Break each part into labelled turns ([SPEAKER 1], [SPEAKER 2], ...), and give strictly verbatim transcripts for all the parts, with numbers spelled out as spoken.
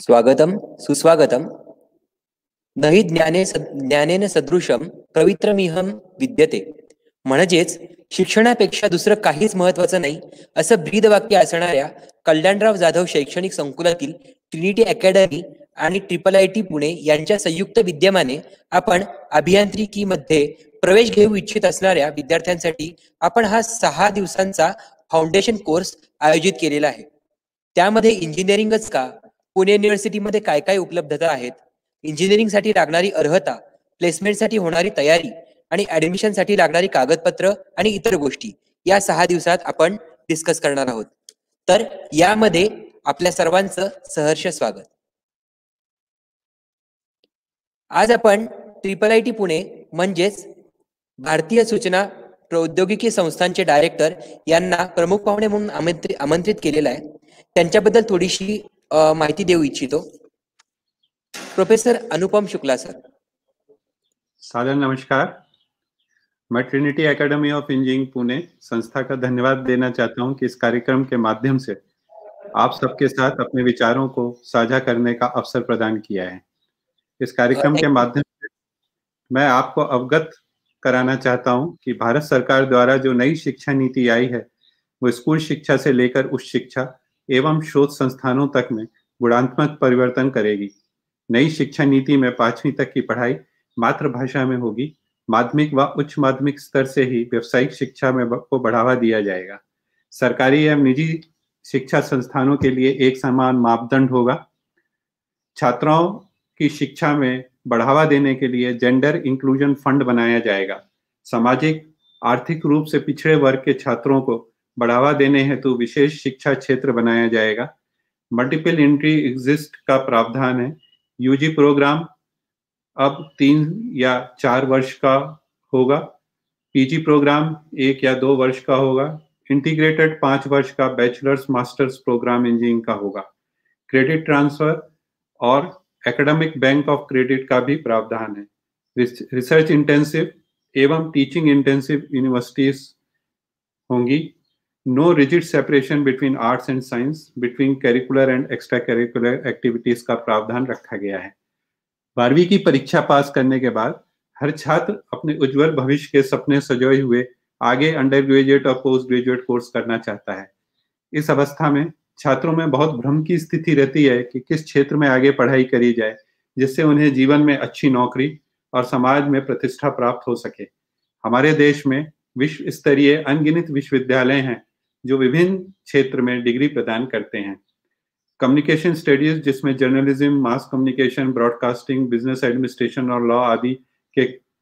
[SPEAKER 1] स्वागतम सुस्वागतम। नहि ज्ञाने सद ज्ञानेन सदृशम पवित्रमिहम विद्यते. म्हणजेच शिक्षणापेक्षा दुसरं काहीच महत्त्वाचं नाही असं ब्रीदवाक्य असणाऱ्या कल्याणराव जाधव शैक्षणिक संकुलातील ट्रिनिटी अकॅडमी आणि ट्रिपल आय टी पुणे यांच्या संयुक्त विद्यमाने आपण अभियांत्रिकीमध्ये प्रवेश घेऊ इच्छित असणाऱ्या विद्यार्थ्यांसाठी आपण हा सहा दिवसांचा फाउंडेशन कोर्स आयोजित केलेला आहे. त्यामध्ये इंजिनिअरिंगच का, पुणे युनिव्हर्सिटीमध्ये काय काय उपलब्धता आहेत, इंजिनिअरिंगसाठी लागणारी अर्हता, प्लेसमेंटसाठी होणारी तयारी आणि ऍडमिशनसाठी लागणारी कागदपत्र आणि इतर गोष्टी या सहा दिवसात आपण डिस्कस करणार आहोत. तर यामध्ये आपल्या सर्वांचं सहर्ष स्वागत. आज आपण ट्रिपल आय टी पुणे म्हणजेच भारतीय सूचना प्रौद्योगिकी संस्थांचे डायरेक्टर यांना प्रमुख पाहुणे म्हणून आमंत्रित आमंत्रित केलेला आहे. त्यांच्याबद्दल थोडीशी माहिती देऊ इच्छितो. Professor Anupam Shukla sir.
[SPEAKER 2] सादर नमस्कार. मैं Trinity academy of engineering Pune संस्था का धन्यवाद देना चाहता हूं कि इस कार्यक्रम के माध्यम से आप सबके साथ अपने विचारों को साझा करने का अवसर प्रदान किया है. इस कार्यक्रम के माध्यम से मैं आपको अवगत कराना चाहता हूं कि भारत सरकार द्वारा जो नई शिक्षा नीति आई है वो स्कूल शिक्षा से लेकर उच्च शिक्षा एवं शोध संस्थानों तक में गुणात्मक परिवर्तन करेगी. नई शिक्षा नीति में पांचवी तक की पढ़ाई मातृभाषा में होगी. माध्यमिक व उच्च माध्यमिक स्तर से ही व्यावसायिक शिक्षा में को बढ़ावा दिया जाएगा. सरकारी एवं निजी शिक्षा संस्थानों के लिए एक समान मापदंड होगा. छात्रों की शिक्षा में बढ़ावा देने के लिए जेंडर इंक्लूजन फंड बनाया जाएगा. सामाजिक आर्थिक रूप से पिछड़े वर्ग के छात्रों को बढ़ावा देने हेतु विशेष शिक्षा क्षेत्र बनाया जाएगा. मल्टीपल एंट्री एग्जिस्ट का प्रावधान है. यूजी प्रोग्राम अब तीन या चार वर्ष का होगा. पीजी प्रोग्राम एक या दो वर्ष का होगा. इंटीग्रेटेड पांच वर्ष का बैचलर्स मास्टर्स प्रोग्राम इंजीनियरिंग का होगा. क्रेडिट ट्रांसफर और एकेडमिक बैंक ऑफ क्रेडिट का भी प्रावधान है. रिसर्च इंटेंसिव एवं टीचिंग इंटेंसिव यूनिवर्सिटीज होंगी. No rigid separation between arts and science, between curricular and extra curricular activities का प्रावधान रखा गया है. बारहवीं की परीक्षा पास करने के बाद हर छात्र अपने उज्जवल भविष्य के सपने सजोए हुए आगे अंडर ग्रेजुएट और पोस्ट ग्रेजुएट कोर्स करना चाहता है. इस अवस्था में छात्रों में बहुत भ्रम की स्थिति रहती है कि किस क्षेत्र में आगे पढ़ाई करी जाए जिससे उन्हें जीवन में अच्छी नौकरी और समाज में प्रतिष्ठा प्राप्त हो सके. हमारे देश में विश्व स्तरीय अनगिनत विश्वविद्यालय हैं जो विभिन्न क्षेत्र में डिग्री प्रदान करते हैं. कम्युनिकेशन स्टडीज जिसमें journalism, mass communication, broadcasting, business administration और लॉ आदि के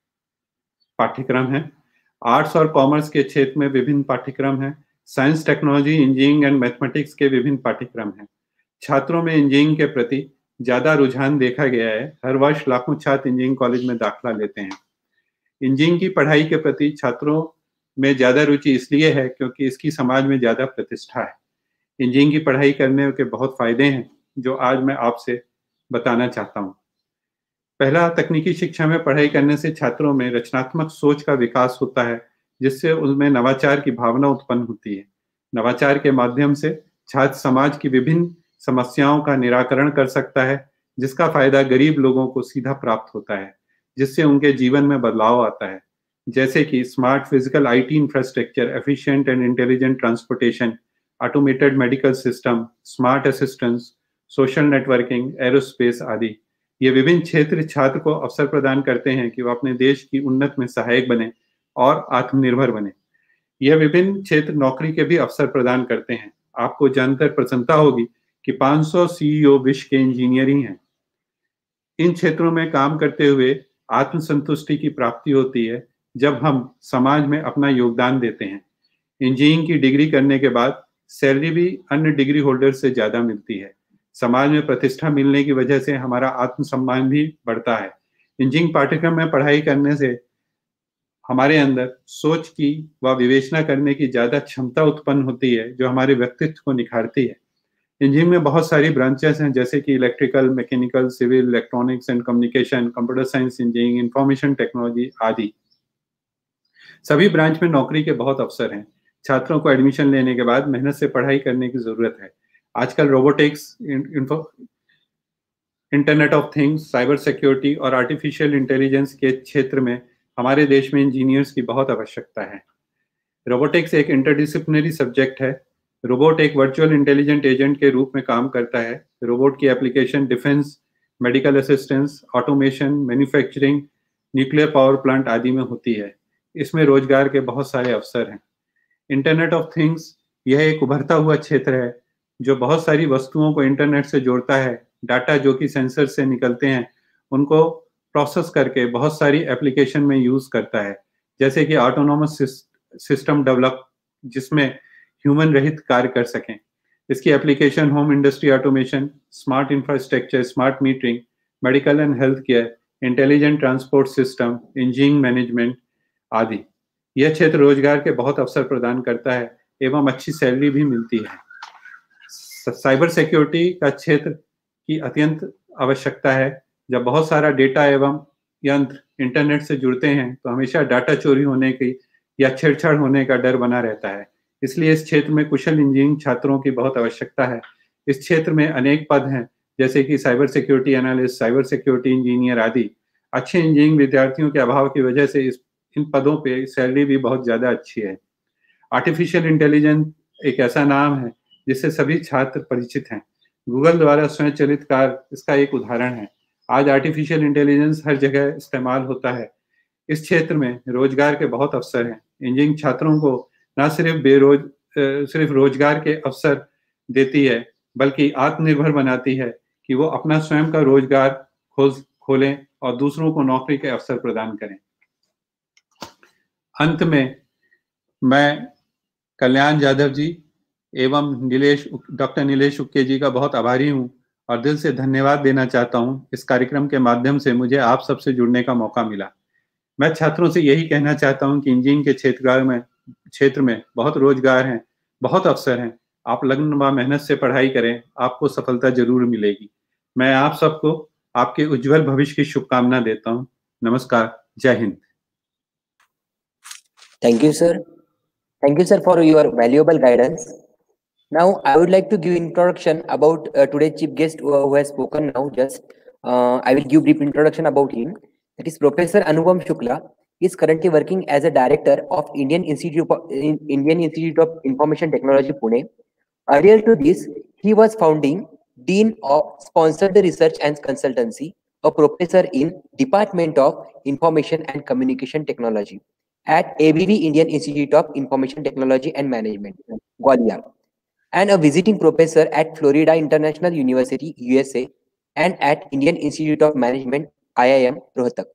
[SPEAKER 2] पाठ्यक्रम हैं. आर्ट्स और कॉमर्स के क्षेत्र में विभिन्न पाठ्यक्रम हैं. Science, technology, engineering and mathematics के विभिन्न पाठ्यक्रम हैं. छात्रों में इंजीनियरिंग के प्रति ज्यादा रुझान देखा गया है. हर वर्ष लाखों छात्र इंजीनियरिंग कॉलेज में दाखिला लेते हैं. इंजीनियरिंग की पढ़ाई के प्रति छात्रों में ज्यादा रुचि इसलिए है क्योंकि इसकी समाज में ज्यादा प्रतिष्ठा है. इंजीनियरिंग की पढ़ाई करने के बहुत फायदे हैं जो आज मैं आपसे बताना चाहता हूँ. पहला, तकनीकी शिक्षा में पढ़ाई करने से छात्रों में रचनात्मक सोच का विकास होता है जिससे उनमें नवाचार की भावना उत्पन्न होती है. नवाचार के माध्यम से छात्र समाज की विभिन्न समस्याओं का निराकरण कर सकता है जिसका फायदा गरीब लोगों को सीधा प्राप्त होता है जिससे उनके जीवन में बदलाव आता है. जैसे कि smart physical IT infrastructure, efficient and intelligent transportation, automated medical system, smart assistance, social networking, aerospace आदि. ये विभिन्न क्षेत्र छात्र को अवसर प्रदान करते हैं कि वो अपने देश की उन्नति में सहायक बने और आत्मनिर्भर बने. यह विभिन्न क्षेत्र नौकरी के भी अवसर प्रदान करते हैं. आपको जानकर प्रसन्नता होगी कि पाँच सौ सीईओ विश्व के इंजीनियरिंग हैं. इन क्षेत्रों में काम करते हुए आत्मसंतुष्टि की प्राप्ति होती है जब हम समाज में अपना योगदान देते हैं. इंजीनियरिंग की डिग्री करने के बाद सैलरी भी अन्य डिग्री होल्डर से ज्यादा मिलती है. समाज में प्रतिष्ठा मिलने की वजह से हमारा आत्मसम्मान भी बढ़ता है. इंजीनियरिंग पाठ्यक्रम में पढ़ाई करने से हमारे अंदर सोच की व विवेचना करने की ज्यादा क्षमता उत्पन्न होती है जो हमारे व्यक्तित्व को निखारती है. इंजीनियरिंग में बहुत सारी ब्रांचेस हैं जैसे कि electrical, mechanical, civil, electronics and communication, computer science engineering, information technology आदि. सभी ब्रांच में नौकरी के बहुत अवसर हैं. छात्रों को एडमिशन लेने के बाद मेहनत से पढ़ाई करने की जरूरत है. आजकल robotics, internet of things, cyber security और आर्टिफिशियल इंटेलिजेंस के क्षेत्र में हमारे देश में इंजीनियर्स की बहुत आवश्यकता है। रोबोटिक्स एक इंटरडिसिप्लिनरी सब्जेक्ट है। रोबोट एक वर्चुअल इंटेलिजेंट एजेंट के रूप में काम करता है। रोबोट की application defence, medical assistance, automation, manufacturing, nuclear power plant आदि में होती है। इसमें रोजगार के बहुत सारे अवसर हैं। इंटरनेट ऑफ थिंग्स यह एक उभरता हुआ क्षेत्र है जो बहुत सारी वस्तुओं को इंटरनेट से जोड़ता है। डाटा जो कि सेंसर से निकलते हैं उनको प्रोसेस करके बहुत सारी एप्लीकेशन में यूज करता है, जैसे कि ऑटोनोमस सिस्टम डेवलप जिसमें ह्यूमन रहित कार्य कर सकें। इसकी application home industry automation, smart infrastructure, smart metering, medical and health care, intelligent transport system, engineering management आदि। यह क्षेत्र रोजगार के बहुत अवसर प्रदान करता है एवं अच्छी सैलरी भी मिलती है। साइबर सिक्योरिटी का क्षेत्र की अत्यंत आवश्यकता है। जब बहुत सारा डेटा एवं यंत्र इंटरनेट से जुड़ते हैं तो हमेशा डाटा चोरी होने की या छेड़छाड़ होने का डर बना रहता है। इसलिए इस क्षेत्र में कुशल इंजीनियरिंग छात्रों की बहुत आवश्यकता है। इस क्षेत्र में अनेक पद हैं, जैसे कि cyber security analyst, cyber security engineer आदि। अच्छे इंजीनियरिंग विद्यार्थियों के अभाव की वजह से इस इन पदों पे सैलरी भी बहुत ज्यादा अच्छी है। आर्टिफिशियल इंटेलिजेंस एक ऐसा नाम है जिससे सभी छात्र परिचित हैं। गूगल द्वारा स्वयंचलित कार इसका एक उदाहरण है। आज आर्टिफिशियल इंटेलिजेंस हर जगह इस्तेमाल होता है। इस क्षेत्र में रोजगार के बहुत अवसर हैं। इंजीनियरिंग छात्रों को न सिर्फ बेरोज सिर्फ रोजगार के अवसर देती है बल्कि आत्मनिर्भर बनाती है कि वो अपना स्वयं का रोजगार खोज खोलें और दूसरों को नौकरी के अवसर प्रदान करें। अंत में मैं कल्याण जाधव जी एवं नीलेश डॉक्टर नीलेश उक्के जी का बहुत आभारी हूं और दिल से धन्यवाद देना चाहता हूं। इस कार्यक्रम के माध्यम से मुझे आप सबसे जुड़ने का मौका मिला। मैं छात्रों से यही कहना चाहता हूं कि इंजीनियरिंग के क्षेत्र में क्षेत्र में बहुत रोजगार हैं, बहुत अवसर हैं। आप लगन व मेहनत से पढ़ाई करें, आपको सफलता जरूर मिलेगी। मैं आप सबको आपके उज्जवल भविष्य की शुभकामना देता हूं। नमस्कार, जय Hind.
[SPEAKER 1] Thank you, sir. Thank you, sir, for your valuable guidance. Now, I would like to give introduction about uh, today's chief guest who, who has spoken now. Just uh, I will give brief introduction about him. That is Professor Anupam Shukla. He is currently working as a director of Indian Institute of in Indian Institute of Information Technology, Pune. Earlier to this, he was founding dean of sponsored research and consultancy, a professor in Department of Information and Communication Technology at A B V Indian Institute of Information Technology and Management, Gwalior, and a visiting professor at Florida International University, U S A, and at Indian Institute of Management, I I M, Rohtak.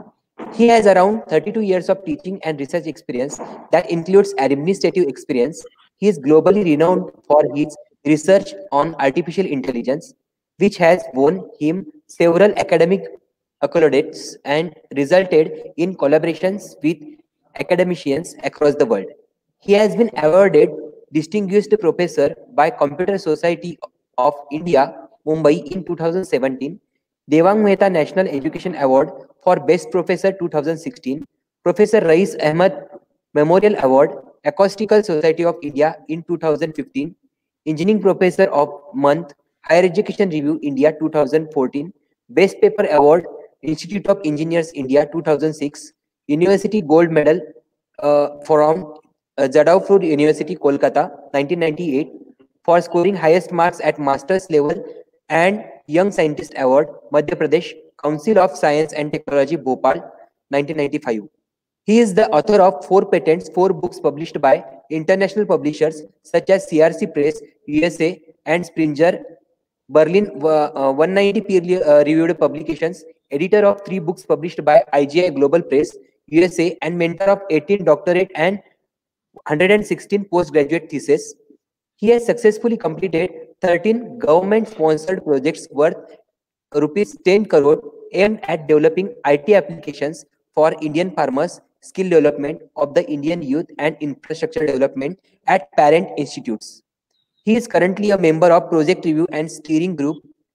[SPEAKER 1] He has around thirty-two years of teaching and research experience that includes administrative experience. He is globally renowned for his research on artificial intelligence, which has won him several academic accolades and resulted in collaborations with academicians across the world. He has been awarded Distinguished Professor by Computer Society of India, Mumbai in two thousand seventeen, Devang Mehta National Education Award for Best Professor two thousand sixteen, Professor Rais Ahmed Memorial Award, Acoustical Society of India in two thousand fifteen, Engineering Professor of Month, Higher Education Review India two thousand fourteen, Best Paper Award, Institute of Engineers India two thousand six, University Gold Medal uh, from uh, Jadavpur University, Kolkata, nineteen ninety-eight, for scoring highest marks at master's level, and Young Scientist Award, Madhya Pradesh, Council of Science and Technology, Bhopal, nineteen ninety-five. He is the author of four patents, four books published by international publishers such as C R C Press, U S A, and Springer, Berlin, uh, one hundred ninety peer-reviewed publications, editor of three books published by I G I Global Press, U S A, and mentor of eighteen doctorate and one hundred sixteen postgraduate theses. He has successfully completed thirteen government-sponsored projects worth rupees ten crore aimed at developing I T applications for Indian farmers, skill development of the Indian youth, and infrastructure development at parent institutes. He is currently a member of Project Review and Steering Group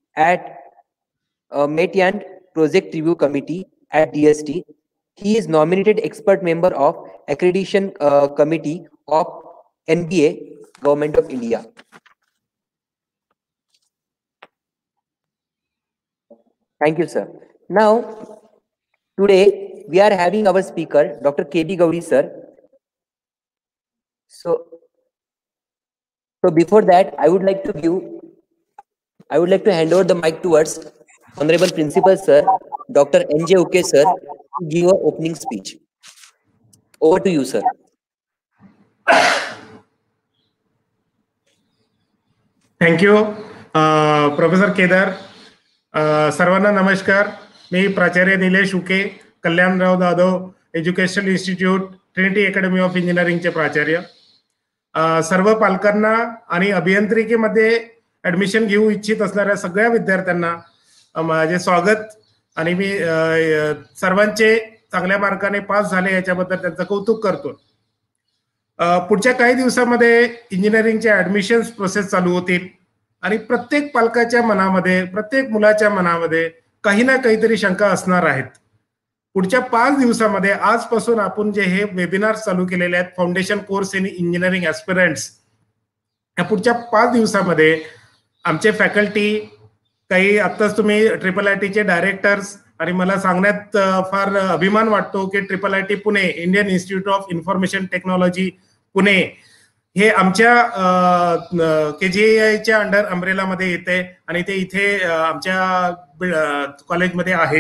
[SPEAKER 1] at uh, Metian Project Review Committee at D S T. He is nominated expert member of Accreditation uh, Committee of N B A, Government of India. Thank you, sir. Now, today we are having our speaker, Doctor K B Gowri, sir. So, so before that, I would like to give, I would like to hand over the mic towards Honorable Principal, sir, Doctor N J Uke, sir, to give an opening speech. Over to you, sir.
[SPEAKER 3] Thank you professor Kedar. सर्वांना नमस्कार. मी प्राचार्य Nilesh Uke, Kalyanrao Jadhav educational institute, Trinity academy of इंजिनिअरिंगचे प्राचार्य. सर्व पालकांना आणि अभियांत्रिकीमध्ये ऍडमिशन घेऊ इच्छित असणाऱ्या सगळ्या विद्यार्थ्यांना माझे स्वागत. आणि मी सर्वांचे चांगल्या मार्काने पास झाले याच्याबद्दल त्यांचं कौतुक करतो. पुढच्या काही दिवसामध्ये इंजिनिअरिंगचे ऍडमिशन्स प्रोसेस चालू होतील आणि प्रत्येक पालकाच्या मनामध्ये, प्रत्येक मुलाच्या मनामध्ये काही ना काहीतरी शंका असणार आहेत. पुढच्या पाच दिवसामध्ये आजपासून आपण जे हे वेबिनार चालू केलेले आहेत, foundation course in engineering aspirants, या पुढच्या पाच दिवसामध्ये आमचे फॅकल्टी, काही आत्ताच तुम्ही ट्रिपल आय टीचे डायरेक्टर्स, आणि मला सांगण्यात फार अभिमान वाटतो की triple I T Pune, Indian institute of information technology Pune, हे आमच्या के जी आयच्या अंडर अम्ब्रेलामध्ये येते आणि ते इथे आमच्या कॉलेजमध्ये आहेत.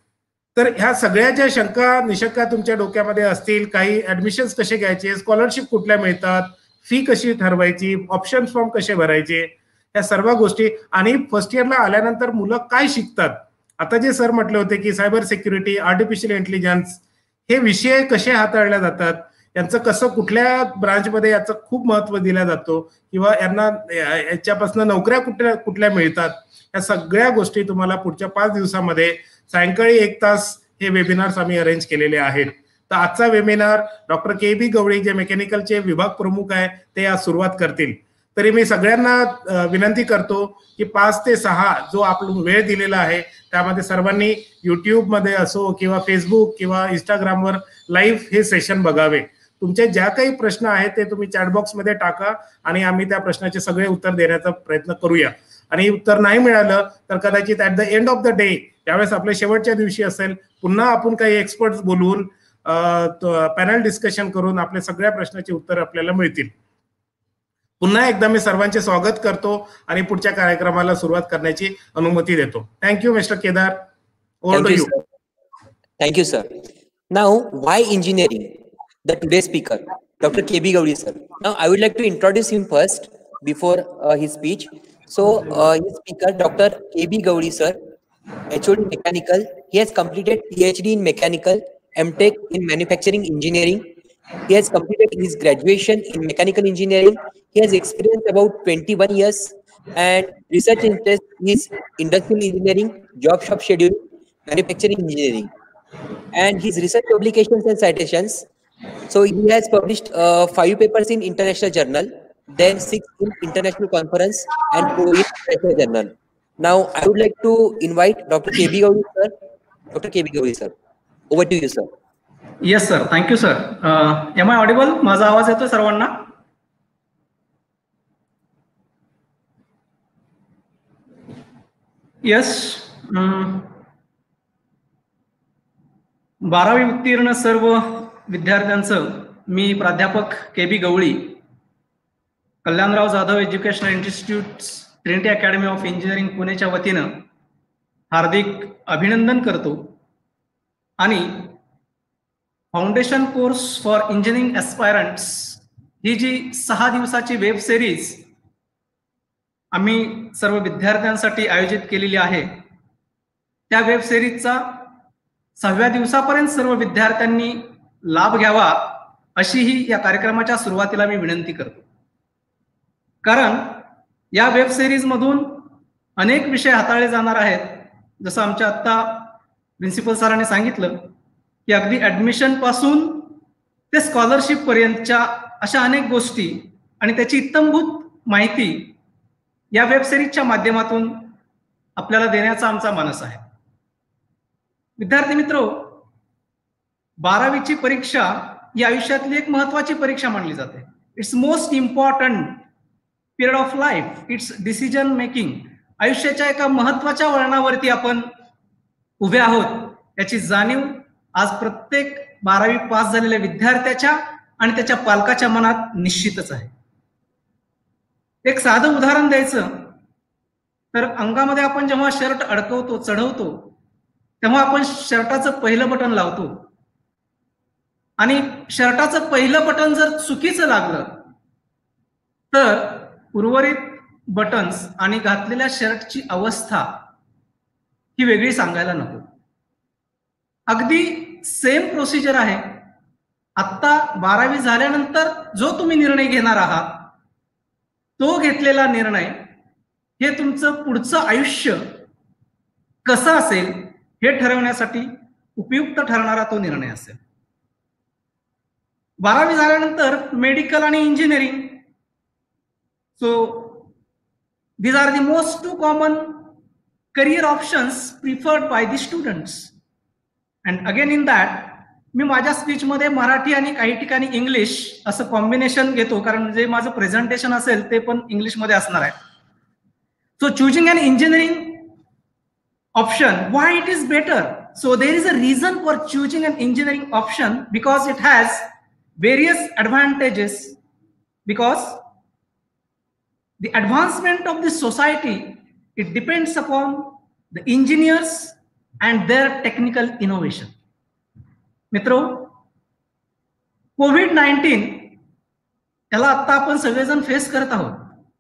[SPEAKER 3] तर ह्या सगळ्या ज्या शंका निशंका तुमच्या डोक्यामध्ये असतील, काही ऍडमिशन्स कसे घ्यायचे, स्कॉलरशिप कुठल्या मिळतात, फी कशी ठरवायची, ऑप्शन फॉर्म कसे भरायचे, या सर्व गोष्टी, आणि फर्स्ट इयरला आल्यानंतर मुलं काय शिकतात. आता जे सर म्हटले होते की सायबर सिक्युरिटी, आर्टिफिशियल इंटेलिजन्स हे विषय कसे हाताळले जातात, यांचं कसं कुठल्या ब्रांचमध्ये याचं खूप महत्व दिला जातो, किंवा यांना याच्यापासून नोकऱ्या कुठल्या कुठल्या मिळतात, या सगळ्या गोष्टी तुम्हाला पुढच्या पाच दिवसामध्ये सायंकाळी एक तास हे वेबिनार्स आम्ही अरेंज केलेले आहेत. तर आजचा वेबिनार डॉक्टर के बी गवळी, जे मेकॅनिकलचे विभाग प्रमुख आहे, ते आज सुरुवात करतील. तरी मी सगळ्यांना विनंती करतो की पाच ते सहा जो आपला वेळ दिलेला आहे त्यामध्ये सर्वांनी युट्यूबमध्ये असो किंवा फेसबुक किंवा इंस्टाग्रामवर लाईव्ह हे सेशन बघावे. तुमचे ज्या काही प्रश्न आहेत ते तुम्ही चॅटबॉक्समध्ये टाका आणि आम्ही त्या प्रश्नाचे सगळे उत्तर देण्याचा प्रयत्न करूया. आणि उत्तर नाही मिळालं तर कदाचित at the end of the day, त्यावेळेस आपल्या शेवटच्या दिवशी असेल, पुन्हा आपण काही एक्सपर्ट्स बोलवून पॅनल डिस्कशन करून आपल्या सगळ्या प्रश्नाचे उत्तर आपल्याला मिळतील. पुन्हा एकदा मी सर्वांचे स्वागत करतो आणि पुढच्या कार्यक्रमाला सुरुवात करण्याची अनुमती देतो. Thank you mister Kedar. Over to you.
[SPEAKER 1] Thank you sir. Now why engineering, the today's speaker, Doctor K B Gowri, sir. Now I would like to introduce him first before uh, his speech. So uh, his speaker, Doctor K B Gowri, sir, H O D Mechanical. He has completed P H D in Mechanical, M Tech in Manufacturing Engineering. He has completed his graduation in Mechanical Engineering. He has experience about twenty-one years, and research interest is Industrial Engineering, Job Shop Schedule, Manufacturing Engineering, and his research publications and citations. So he has published uh, five papers in international journal, then six in international conference, and two in international journal. Now I would like to invite Doctor K B Gowri, sir. Doctor K B Gowri, sir, over to you, sir.
[SPEAKER 4] Yes, sir. Thank you, sir. Uh, am I audible? माझा आवाज येतो सर्वांना? Yes. um, बारावी उत्तीर्ण सर्व विद्यार्थ्यांचं मी प्राध्यापक K B Gawali, Kalyanrao Jadhav educational institute, Trinity academy of engineering पुणेच्या वतीनं हार्दिक अभिनंदन करतो. आणि foundation course for engineering aspirants ही जी सहा दिवसाची वेब सिरीज आम्ही सर्व विद्यार्थ्यांसाठी आयोजित केलेली आहे, त्या वेब सिरीजचा सहाव्या दिवसापर्यंत सर्व विद्यार्थ्यांनी लाभ घ्यावा अशी ही या कार्यक्रमाच्या सुरुवातीला मी विनंती करतो. कारण या वेब सिरीज मधून अनेक विषय हाताळले जाणार आहेत. जसं आमच्या आत्ता प्रिन्सिपल सरांनी सांगितलं की अगदी ऍडमिशन पासून ते स्कॉलरशिप पर्यंतच्या अशा अनेक गोष्टी आणि त्याची इत्तमभूत माहिती या वेब सिरीजच्या माध्यमातून आपल्याला देण्याचा आमचा मानस आहे. विद्यार्थी मित्र, बारावीची परीक्षा ही आयुष्यातली एक महत्वाची परीक्षा मानली जाते. It's most important period of life. It's decision making. आयुष्याच्या एका महत्वाच्या वळणावरती आपण उभे आहोत याची जाणीव आज प्रत्येक बारावी पास झालेल्या विद्यार्थ्याच्या आणि त्याच्या पालकाच्या मनात निश्चितच आहे. एक साधं उदाहरण द्यायचं तर अंगामध्ये आपण जेव्हा शर्ट अडकवतो चढवतो तेव्हा आपण शर्टाचं पहिलं बटन लावतो आणि शर्टाचं पहिलं बटन जर चुकीचं लागलं तर उर्वरित बटन्स आणि घातलेल्या शर्टची अवस्था ही वेगळी सांगायला नको. अगदी सेम प्रोसिजर आहे. आत्ता बारावी झाल्यानंतर जो तुम्ही निर्णय घेणार आहात तो घेतलेला निर्णय हे तुमचं पुढचं आयुष्य कसं असेल हे ठरवण्यासाठी उपयुक्त ठरणारा तो निर्णय असेल. बारावी झाल्यानंतर मेडिकल आणि engineering, so these are the most two common career options preferred by the students. And again in that मी माझ्या स्पीच मध्ये मराठी आणि काही ठिकाणी इंग्लिश असं कॉम्बिनेशन घेतो कारण जे माझं प्रेझेंटेशन असेल ते पण इंग्लिश मध्ये असणार आहे. So choosing an engineering option, why it is better? So there is a reason for choosing an engineering option because it has various advantages, because the advancement of the society, it depends upon the engineers and their technical innovation. मित्रो, COVID nineteen याला आता आपण सगळेजण face करत आहोत.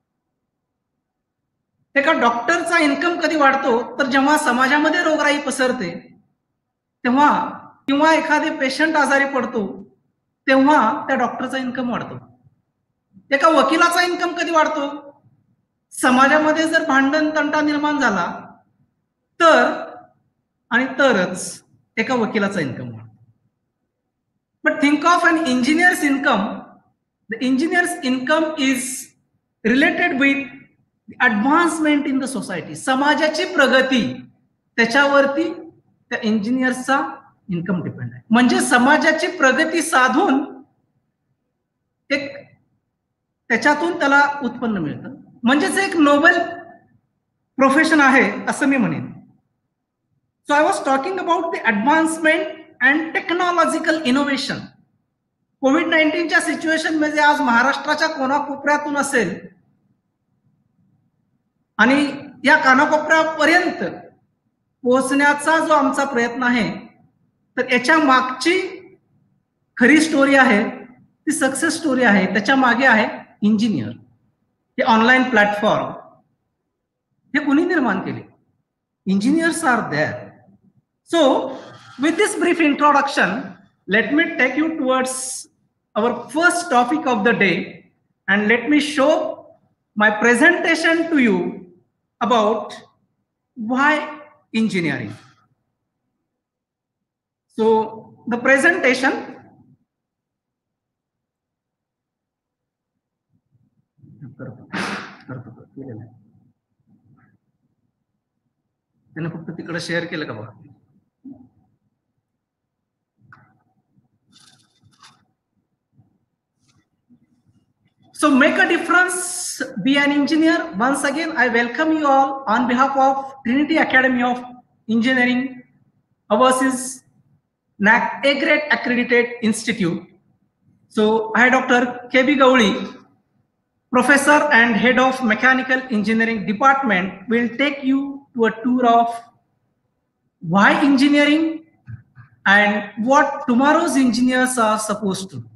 [SPEAKER 4] एका डॉक्टरचा income कधी वाढतो तर जेव्हा समाजामध्ये रोगराई पसरते तेव्हा, किंवा एखादे पेशंट आजारी पडतो तेव्हा त्या डॉक्टरचा इन्कम वाढतो. एका वकिलाचा इन्कम कधी वाढतो? समाजामध्ये जर भांडण तंटा निर्माण झाला तर आणि तरच एका वकिलाचा इन्कम वाढतो. But think of an engineer's income. The engineer's income is related with advancement in the society. समाजाची प्रगती त्याच्यावरती त्या इंजिनियर्सचा इन्कम डिपेंड आहे. म्हणजे समाजाची प्रगती साधून एक त्याच्यातून त्याला उत्पन्न मिळतं. म्हणजेच एक नोबल प्रोफेशन आहे असं मी म्हणेन. So I was talking about the advancement and technological innovation. COVID नाईन्टीनच्या सिच्युएशन मध्ये आज महाराष्ट्राच्या कोणाकोपऱ्यातून असेल आणि या कानाकोपऱ्यापर्यंत पोहोचण्याचा जो आमचा प्रयत्न आहे तर याच्या मागची खरी स्टोरी आहे ती सक्सेस स्टोरी आहे. त्याच्या मागे आहे इंजिनियर. हे ऑनलाईन प्लॅटफॉर्म हे कोणी निर्माण केले? Engineers are there. So with this brief introduction let me take you towards our first topic of the day and let me show my presentation to you about why engineering. So the presentation, त्याने फक्त तिकडे share केलं का बघा. So make a difference, be an engineer. Once again, I welcome you all on behalf of Trinity Academy of Engineering. Ours is N A C A-grade accredited institute. So I, Doctor K B Gowli, Professor and Head of Mechanical Engineering Department, will take you to a tour of why engineering and what tomorrow's engineers are supposed to do.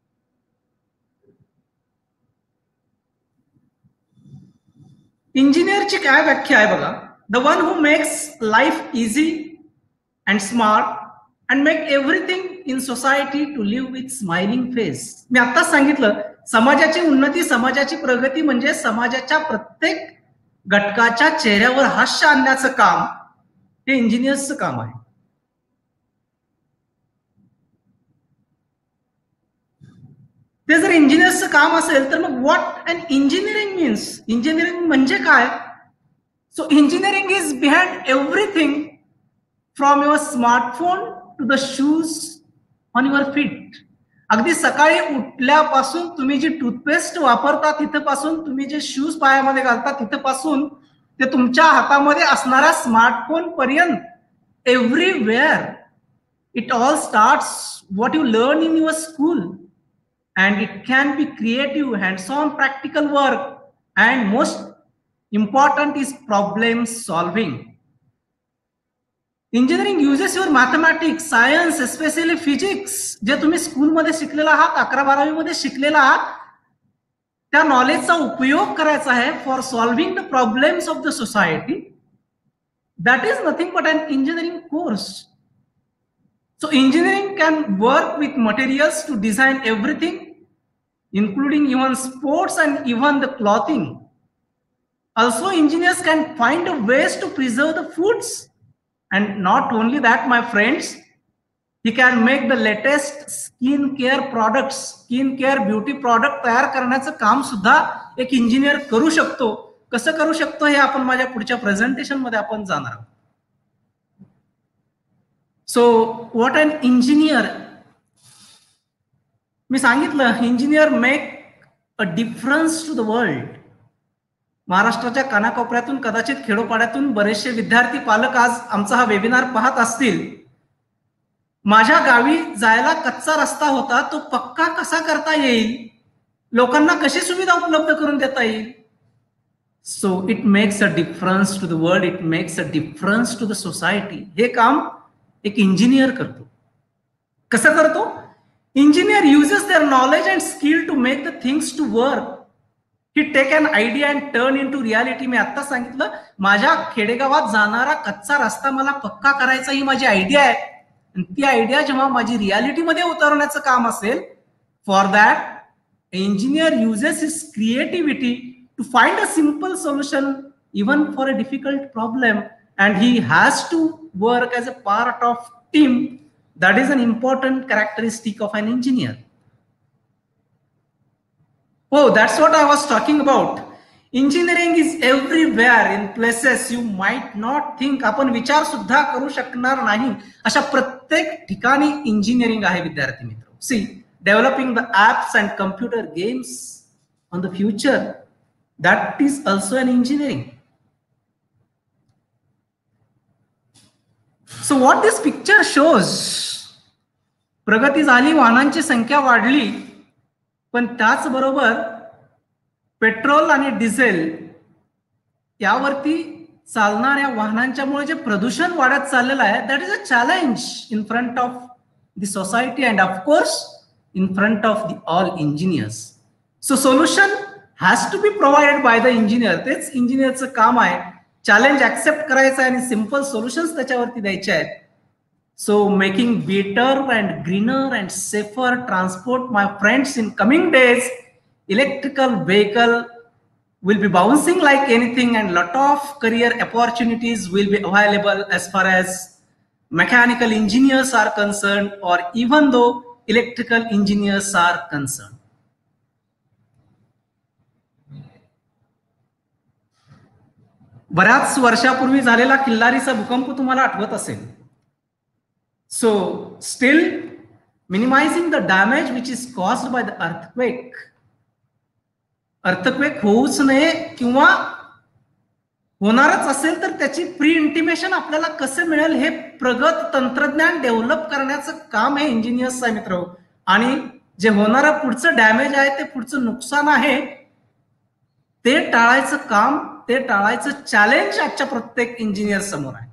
[SPEAKER 4] Engineer ची काय व्याख्या आहे बघा. The one who makes life easy and smart and make everything in society to live with smiling face. मी आता सांगितलं समाजाची उन्नती, समाजाची प्रगती म्हणजे समाजाच्या प्रत्येक घटकाच्या चेहऱ्यावर हास्य आणण्याचं काम हे इंजिनियर्सचं काम आहे. ते जर इंजिनियर्सचं काम असेल तर मग what an engineering means? Engineering म्हणजे काय? So engineering is behind everything from your smartphone to the shoes on your feet. अगदी सकाळी उठल्यापासून तुम्ही जी टूथपेस्ट वापरता तिथं पासून, तुम्ही जे शूज पायामध्ये घालता तिथं पासून ते तुमच्या हातामध्ये असणारा स्मार्टफोन पर्यंत everywhere. It all starts what you learn in your school, and it can be creative, hands-on practical work, and most important is problem solving. Engineering uses your mathematics, science, especially physics, जे तुम्ही स्कूलमध्ये शिकलेला आहात, अकरा बारावी मध्ये शिकलेला आहात, त्या नॉलेजचा उपयोग करायचा आहे for solving the problems of the society. That is nothing but an engineering course. So engineering can work with materials to design everything, including even sports and even the clothing. Also, engineers can find ways to preserve the foods. And not only that, my friends, he can make the latest skin care products, skin care beauty product तयार करण्याचं काम सुद्धा एक engineer करू शकतो. कसं करू शकतो हे आपण माझ्या पुढच्या प्रेझेंटेशन मध्ये आपण जाणार आहोत. सो व्हॉट अन इंजिनियर, मी सांगितलं engineer make a difference to the world. महाराष्ट्राच्या कानाकोपऱ्यातून, कदाचित खेडोपाड्यातून बरेचसे विद्यार्थी पालक आज आमचा हा वेबिनार पाहत असतील. माझ्या गावी जायला कच्चा रस्ता होता, तो पक्का कसा करता येईल, लोकांना कशी सुविधा उपलब्ध करून देता येईल. So it makes a difference to the world, it makes a difference to the society. हे काम एक इंजिनियर करतो. कसं करतो? Engineer uses their knowledge and skill to make the things to work. He take an idea and turn into reality. मी आता सांगितलं, माझ्या खेडेगावात जाणारा कच्चा रस्ता मला पक्का करायचा ही माझी आयडिया आहे, आणि ती आयडिया जेव्हा माझी रियालिटी मध्ये उतरवण्याचं काम असेल, for that engineer uses his creativity to find a simple solution even for a difficult problem, and he has to work as a part of team. That is an important characteristic of an engineer. Oh, that's what I was talking about. Engineering is everywhere in places you might not think. आपण विचार सुद्धा करू शकणार नाही अशा प्रत्येक ठिकाणी engineering आहे विद्यार्थी मित्र. See, developing the apps and computer games on the future, that is also an engineering. So what this picture shows, प्रगती झाली, वाहनांची संख्या वाढली, पण त्याचबरोबर पेट्रोल आणि डिझेल यावरती चालणाऱ्या वाहनांच्यामुळे जे प्रदूषण वाढत चाललेलं आहे, that is a challenge in front of the society and of course in front of the all engineers. So solution has to be provided by the engineer. तेच इंजिनियरचं काम आहे, चॅलेंज ऍक्सेप्ट करायचं आहे आणि सिंपल सोल्युशन्स त्याच्यावरती द्यायचे आहेत. So making better and greener and safer transport, my friends, in coming days, electrical vehicle will be bouncing like anything, and lot of career opportunities will be available as far as mechanical engineers are concerned, or even though electrical engineers are concerned. बऱ्याच वर्षापूर्वी झालेला किल्लारीचा भूकंप तुम्हाला आठवत असेल. So still minimizing the damage which is caused by the earthquake. Earthquake होऊच नये किंवा होणारच असेल तर त्याची प्री इंटिमेशन आपल्याला कसं मिळेल हे प्रगत तंत्रज्ञान डेव्हलप करण्याचं काम हे इंजिनियर्स आहे मित्र. आणि जे होणारं पुढचं डॅमेज आहे, ते पुढचं नुकसान आहे, ते टाळायचं काम, ते टाळायचं चॅलेंज आजच्या प्रत्येक इंजिनियर समोर आहे.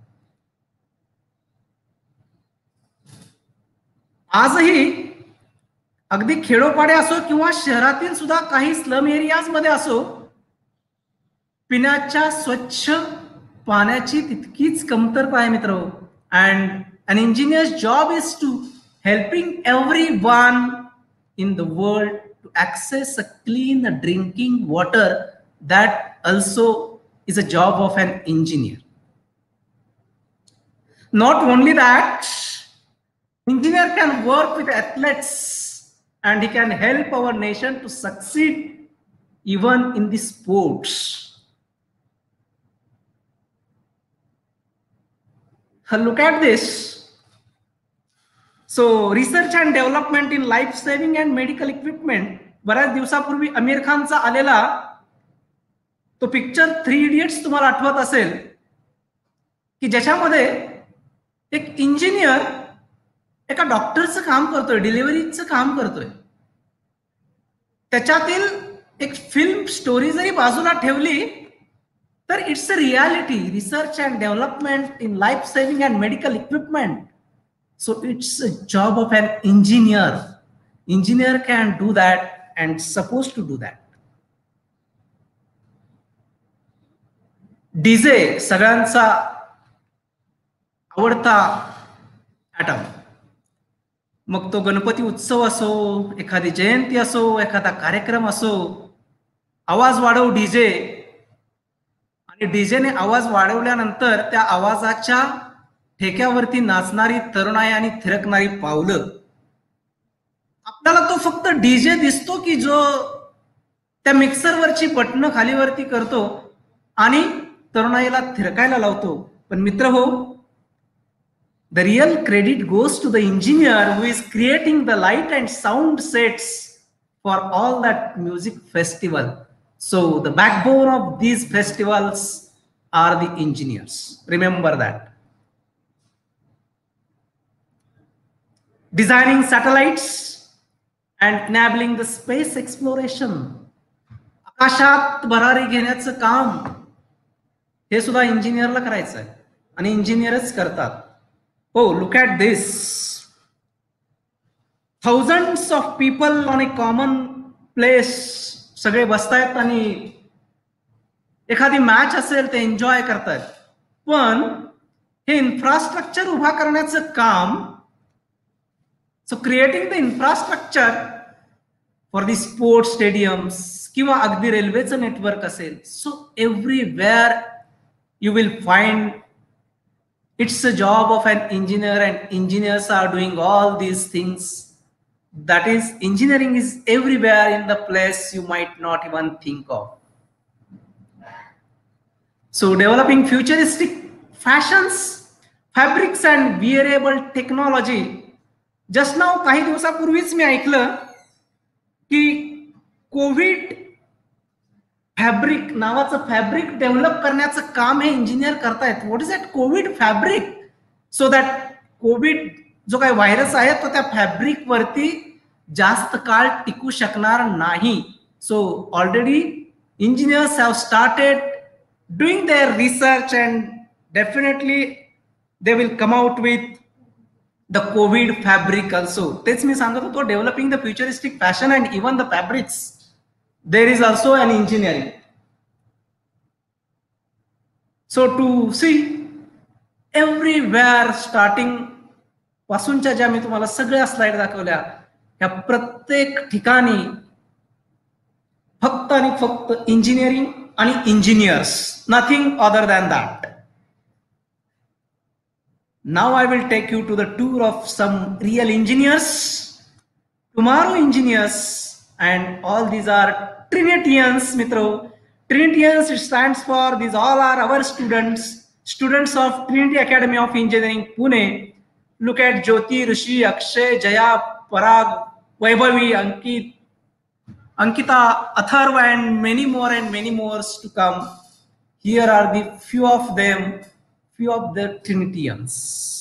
[SPEAKER 4] आजही अगदी खेडोपाडे असो किंवा शहरातील सुद्धा काही स्लम एरियाज मध्ये असो, पिण्याच्या स्वच्छ पाण्याची तितकीच कमतरता आहे मित्र. And an engineer's job is to helping everyone in the world to access a clean drinking water. That also is a job of an engineer. Not only that, engineer can work with athletes and he can help our nation to succeed even in the sports. Look at this. So research and development in life saving and medical equipment. बऱ्याच दिवसापूर्वी आमिर खानचा आलेला तो picture three idiots तुम्हाला आठवत असेल की ज्याच्यामध्ये एक इंजिनियर एका डॉक्टरचं काम करतोय, डिलिव्हरीचं काम करतोय. त्याच्यातील एक फिल्म स्टोरी जरी बाजूला ठेवली तर it's a reality, research and development in life saving and medical equipment. So it's a job of an engineer. Engineer can do that and suppose to do that. DJ सगळ्यांचा आवडता item. मग तो गणपती उत्सव असो, एखादी जयंती असो, एखादा कार्यक्रम असो, आवाज वाढव डीजे. आणि डीजेने आवाज वाढवल्यानंतर त्या आवाजाच्या ठेक्यावरती नाचणारी तरुणाई आणि थिरकणारी पावलं. आपल्याला तो फक्त डीजे दिसतो की जो त्या मिक्सरवरची बटणं खालीवरती करतो आणि तरुणाईला थिरकायला लावतो. पण मित्र हो, the real credit goes to the engineer who is creating the light and sound sets for all that music festival. So the backbone of these festivals are the engineers. Remember that. Designing satellites and enabling the space exploration. आकाशात भरारी घेण्याचं काम हे सुद्धा इंजिनियरला करायचं आहे आणि इंजिनियरच करतात. Oh, look at this. Thousands of people on a common place. सगळे बसतायत आणि एखादी मॅच असेल ते एन्जॉय करतायत. पण हे इन्फ्रास्ट्रक्चर उभा करण्याचं काम, so creating the infrastructure for the sports stadiums किंवा अगदी रेल्वेचं नेटवर्क असेल. So everywhere you will find it's a job of an engineer, and engineers are doing all these things. That is, engineering is everywhere in the place you might not even think of. So developing futuristic fashions, fabrics and wearable technology. Just now काही दिवसापूर्वीच मी ऐकलं की Covid fabric नावाचं fabric develop करण्याचं काम हे engineer करतायत. What is that Covid fabric? So that Covid जो काही व्हायरस आहे तो त्या फॅब्रिक वरती जास्त काळ टिकू शकणार नाही. So already engineers have started doing their research and definitely they will come out with the Covid fabric also. तेच मी सांगत होतो, developing the futuristic fashion and even the fabrics. There is also an engineering. So to see everywhere, starting पासूनच्या ज्या मी तुम्हाला सगळ्या slide दाखवल्या, या प्रत्येक ठिकाणी फक्त आणि फक्त इंजिनिअरिंग आणि engineers, nothing other than that. Now I will take you to the tour of some real engineers, tomorrow engineers, and all these are Trinitians, mitro. Trinitians, it stands for, these all are our students, students of Trinity Academy of Engineering, Pune. Look at Jyoti, Rishi, Akshay, Jaya, Parag, Vaibhavi, Ankit, Ankita, Atharva, and many more and many more to come. Here are the few of them, few of the Trinitians.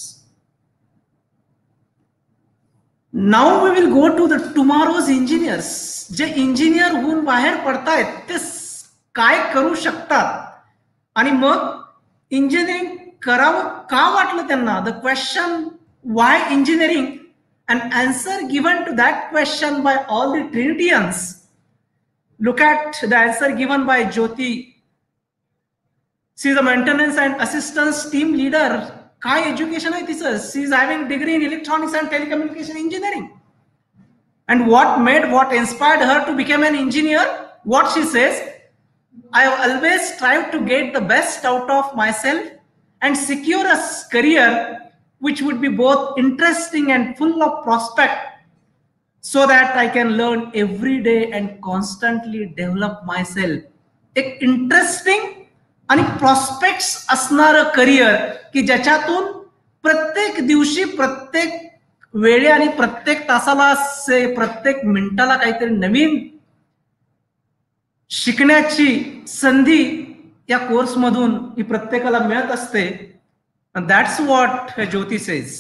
[SPEAKER 4] Now we will go to the tomorrow's engineers. जे engineer होऊन बाहेर पडतायत ते काय करू शकतात आणि मग engineering करावं का वाटलं त्यांना. The question why engineering and answer given to that question by all the Trinitians. Look at the answer given by Jyoti. She is a maintenance and assistance team leader. काय एज्युकेशन आहे तिचं? She is having degree in electronics and telecommunication engineering. And what made, what inspired her to become an engineer? What she says, I have always strived to get the best out of myself and secure a career which would be both interesting and full of prospect, so that I can learn every day and constantly develop myself. एक interesting आणि prospects असणारं career की ज्याच्यातून प्रत्येक दिवशी, प्रत्येक वेळे आणि प्रत्येक तासाला, प्रत्येक मिनिटाला काहीतरी नवीन शिकण्याची संधी या कोर्समधून ही प्रत्येकाला मिळत असते. And that's what Jyoti says.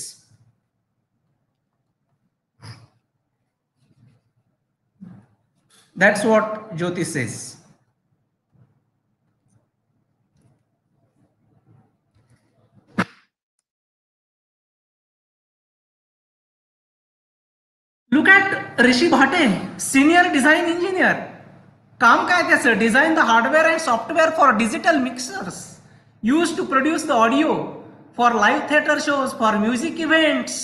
[SPEAKER 4] That's what Jyoti says. Look at Rishi Bhate, senior design engineer. काम काय त्याचं? Design the hardware and software for digital mixers used to produce the audio for live theater shows, for music events.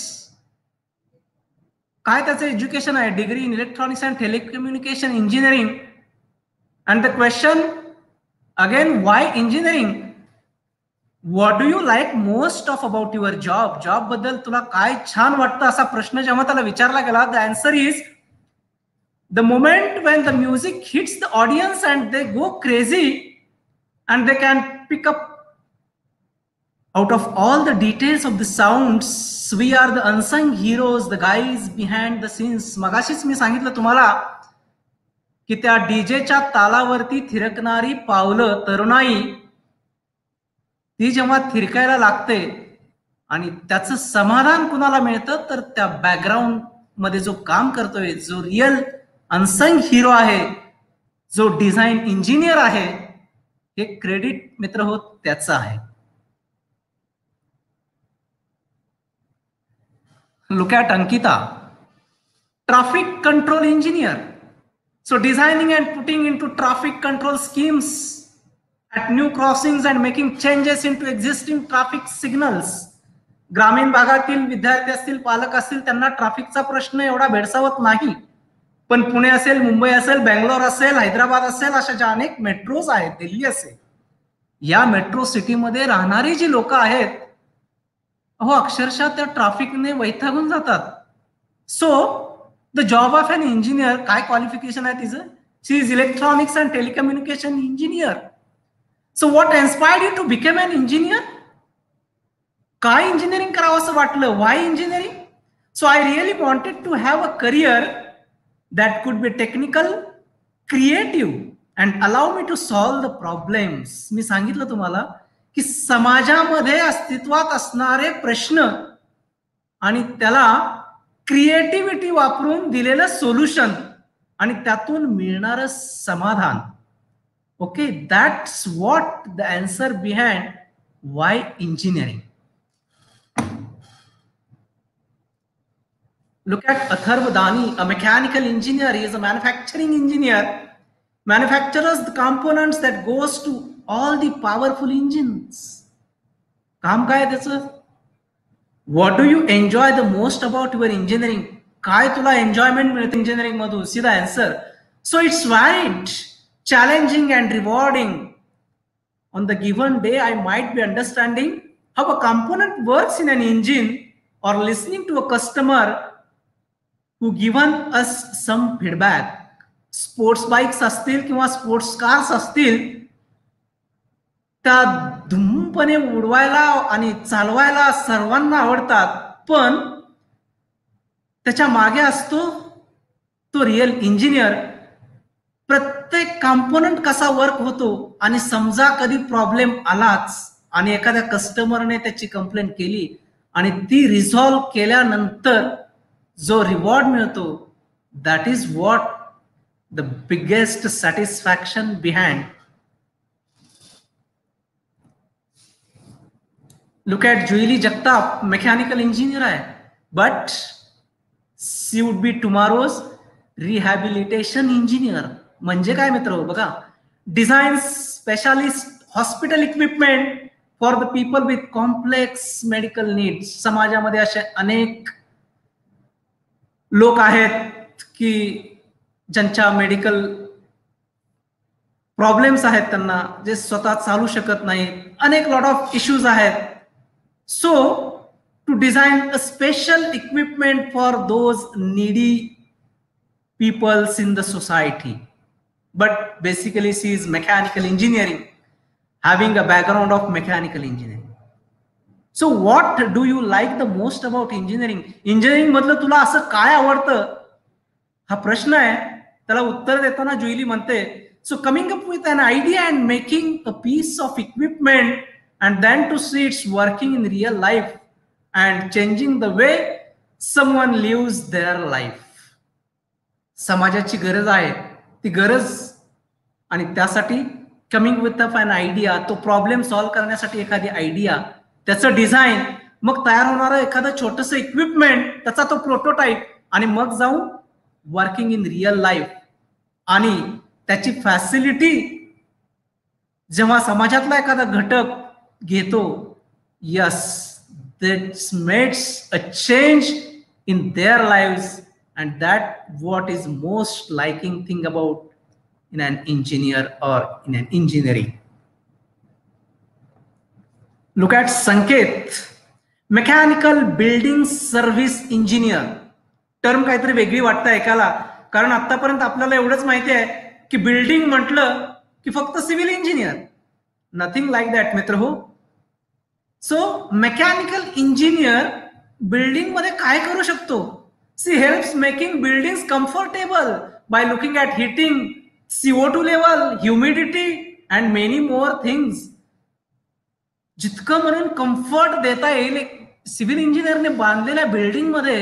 [SPEAKER 4] काय त्याचं education आहे? Degree in electronics and telecommunication engineering. And the question again, why engineering? What do you like most of about your job? Job बद्दल तुला काय छान वाटतं असा प्रश्न जेव्हा त्याला विचारला गेला, the answer is the moment when the music hits the audience and they go crazy and they can pick up out of all the details of the sounds. We are the unsung heroes, the guys behind the scenes. मगाशीच मी सांगितलं तुम्हाला की त्या डीजेच्या तालावरती थिरकणारी पावलं तरुणाई ती जेव्हा थिरकायला लागते आणि त्याचं समाधान कुणाला मिळतं, तर त्या बॅकग्राऊंड मध्ये जो काम करतोय, जो रियल अनसंग हिरो आहे, जो डिझाईन इंजिनियर आहे, हे क्रेडिट मित्र हो त्याचं आहे. Look at Ankita, traffic control engineer. So designing and putting into traffic control schemes at new crossings and making changes into existing traffic signals. ग्रामीण भागातील विद्यार्थी असतील, पालक असतील, त्यांना ट्रॅफिकचा प्रश्न एवढा भेडसावत नाही. पण पुणे असेल, मुंबई असेल, बेंगलोर असेल, हैदराबाद असेल, अशा ज्या अनेक मेट्रोज आहेत, दिल्ली असेल, या मेट्रो सिटीमध्ये राहणारी जी लोक आहेत, अहो अक्षरशः त्या ट्रॅफिकने वैतागून जातात. So the job of an engineer, काय क्वालिफिकेशन आहे तिचं? She is electronics and telecommunication engineer. So what inspired you to become an engineer? काय इंजिनिअरिंग करावं असं वाटलं? Why engineering? So I really wanted to have a career that could be technical, creative and allow me to solve the problems. मी सांगितलं तुम्हाला की समाजामध्ये अस्तित्वात असणारे प्रश्न आणि त्याला क्रिएटिव्हिटी वापरून दिलेलं सोल्युशन आणि त्यातून मिळणारं समाधान. Okay, that's what the answer behind why engineering. Look at Atharv Dani, a mechanical engineer. He is a manufacturing engineer. Manufactures the components that goes to all the powerful engines. काम काय त्याचं? What do you enjoy the most about your engineering? काय तुला enjoyment मिळते engineering मधून? See the answer. So it's varied, challenging and rewarding. On the given day, I might be understanding how a component works in an engine or listening to a customer who given us some feedback. Sports bikes असतील किंवा sports cars असतील, त्या धूमपणे उडवायला आणि चालवायला सर्वांना आवडतात, पण त्याच्या मागे असतो तो रिअल इंजिनियर. प्रत्येक कंपोनंट कसा वर्क होतो आणि समजा कधी प्रॉब्लेम आलाच आणि एखाद्या कस्टमरने त्याची कंप्लेंट केली आणि ती रिझॉल्व्ह केल्यानंतर जो रिवॉर्ड मिळतो, that is what the biggest satisfaction behind. Look at Juili Jagtap, mechanical engineer आहे, but she would be tomorrow's rehabilitation engineer. म्हणजे काय मित्र बघा, design specialist hospital equipment for the people with complex medical needs. समाजामध्ये असे अनेक लोक आहेत की ज्यांच्या मेडिकल प्रॉब्लेम्स आहेत, त्यांना जे स्वतः चालू शकत नाहीत, अनेक लॉट ऑफ इश्यूज आहेत. So to design a special equipment for those needy peoples in the society. But basically she is mechanical engineering, having a background of mechanical engineering. So what do you like the most about engineering? Engineering मधलं तुला असं काय आवडतं हा प्रश्न आहे. त्याला उत्तर देताना जुईली म्हणते, so coming up with an idea and making a piece of equipment and then to see it's working in real life and changing the way someone lives their life. समाजाची गरज आहे ती गरज, आणि त्यासाठी coming with up an idea, तो problem solve करण्यासाठी एखादी आयडिया, त्याचं डिझाईन, मग तयार होणारं एखादं छोटंसं इक्विपमेंट, त्याचा तो प्रोटोटाईप, आणि मग जाऊन वर्किंग इन रिअल लाईफ, आणि त्याची फॅसिलिटी जेव्हा समाजातला एखादा घटक घेतो, yes, this makes a change in their lives, and that what is most liking thing about in an engineer or in an engineering. Look at Sanket, mechanical building service engineer. Term काहीतरी वेगळी वाटतं ऐकायला, कारण आतापर्यंत आपल्याला एवढंच माहिती आहे की बिल्डिंग म्हटलं की फक्त civil engineer. Nothing like that मित्र हो. सो मेकॅनिकल इंजिनियर बिल्डिंग मध्ये काय करू शकतो? She helps making buildings comfortable by looking at heating, C O two level, humidity and many more things. जितकं म्हणून कम्फर्ट देता येईल सिव्हिल इंजिनियरने बांधलेल्या बिल्डिंग मध्ये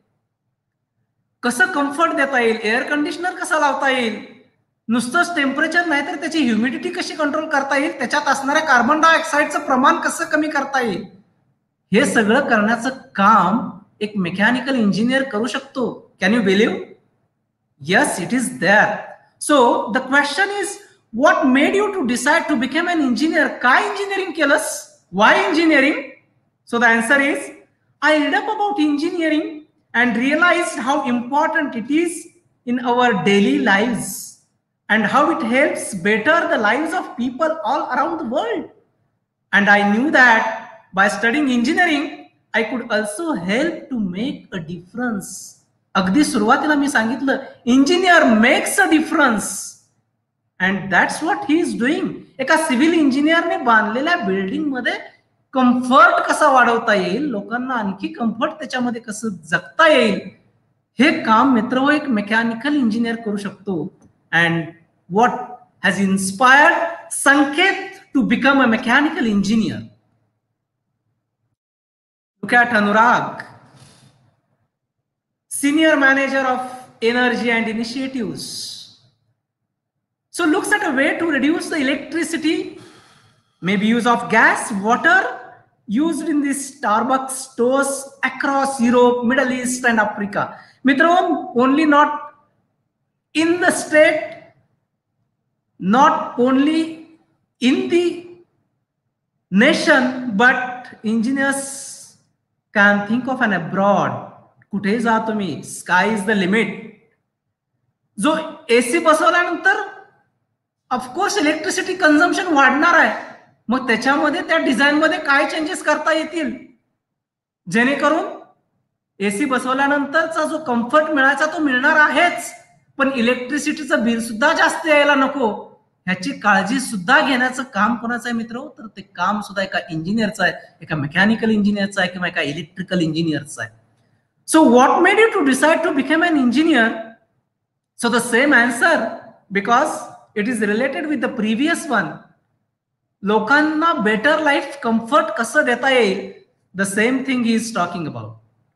[SPEAKER 4] कसं कम्फर्ट देता येईल, एअर कंडिशनर कसा लावता येईल, नुसतंच टेम्परेचर नाही तर त्याची ह्युमिडिटी कशी कंट्रोल करता येईल, त्याच्यात असणाऱ्या कार्बन डायऑक्साईडचं प्रमाण कसं कमी करता येईल, हे सगळं करण्याचं काम एक मेकॅनिकल इंजिनियर करू शकतो. Can you believe? Yes, it is there. So the question is, what made you to decide to become an engineer? काय इंजिनिअरिंग केलंस? Why engineering? So the answer is, I read up about engineering and realized how important it is in our daily lives and how it helps better the lives of people all around the world. And I knew that by studying engineering, I could also help to make a difference. अगदी सुरुवातीला मी सांगितलं, engineer makes a difference, and that's what he is doing. एका civil इंजिनियरने बांधलेल्या building मध्ये comfort कसा वाढवता येईल, लोकांना आणखी कम्फर्ट त्याच्यामध्ये कसं जगता येईल, हे काम मित्र हो एक मेकॅनिकल इंजिनियर करू शकतो. And what has inspired Sanket to become a mechanical engineer? Look at Anurag, senior manager of energy and initiatives. So looks at a way to reduce the electricity, maybe use of gas, water used in these Starbucks stores across Europe, Middle East and Africa. Mitro, only not in the state, not only in the nation, but engineers can think of an abroad. कुठे जा तुम्ही, sky is the limit. जो AC बसवल्यानंतर of course electricity consumption वाढणार आहे, मग त्याच्यामध्ये त्या डिझाईन मध्ये काय चेंजेस करता येतील जेणेकरून एसी बसवल्यानंतरचा जो कम्फर्ट मिळायचा तो मिळणार आहेच, पण इलेक्ट्रिसिटीचं बिल सुद्धा जास्त यायला नको, ह्याची काळजी सुद्धा घेण्याचं काम कोणाचं आहे मित्र? तर ते काम सुद्धा एका इंजिनियरचं आहे, एका मेकॅनिकल इंजिनियरचं आहे किंवा एका इलेक्ट्रिकल इंजिनियरचं आहे. So what made you to decide to become an engineer? So the same answer, because it is related with the previous one. लोकांना better life comfort कसं देता येईल, the same thing he is talking about.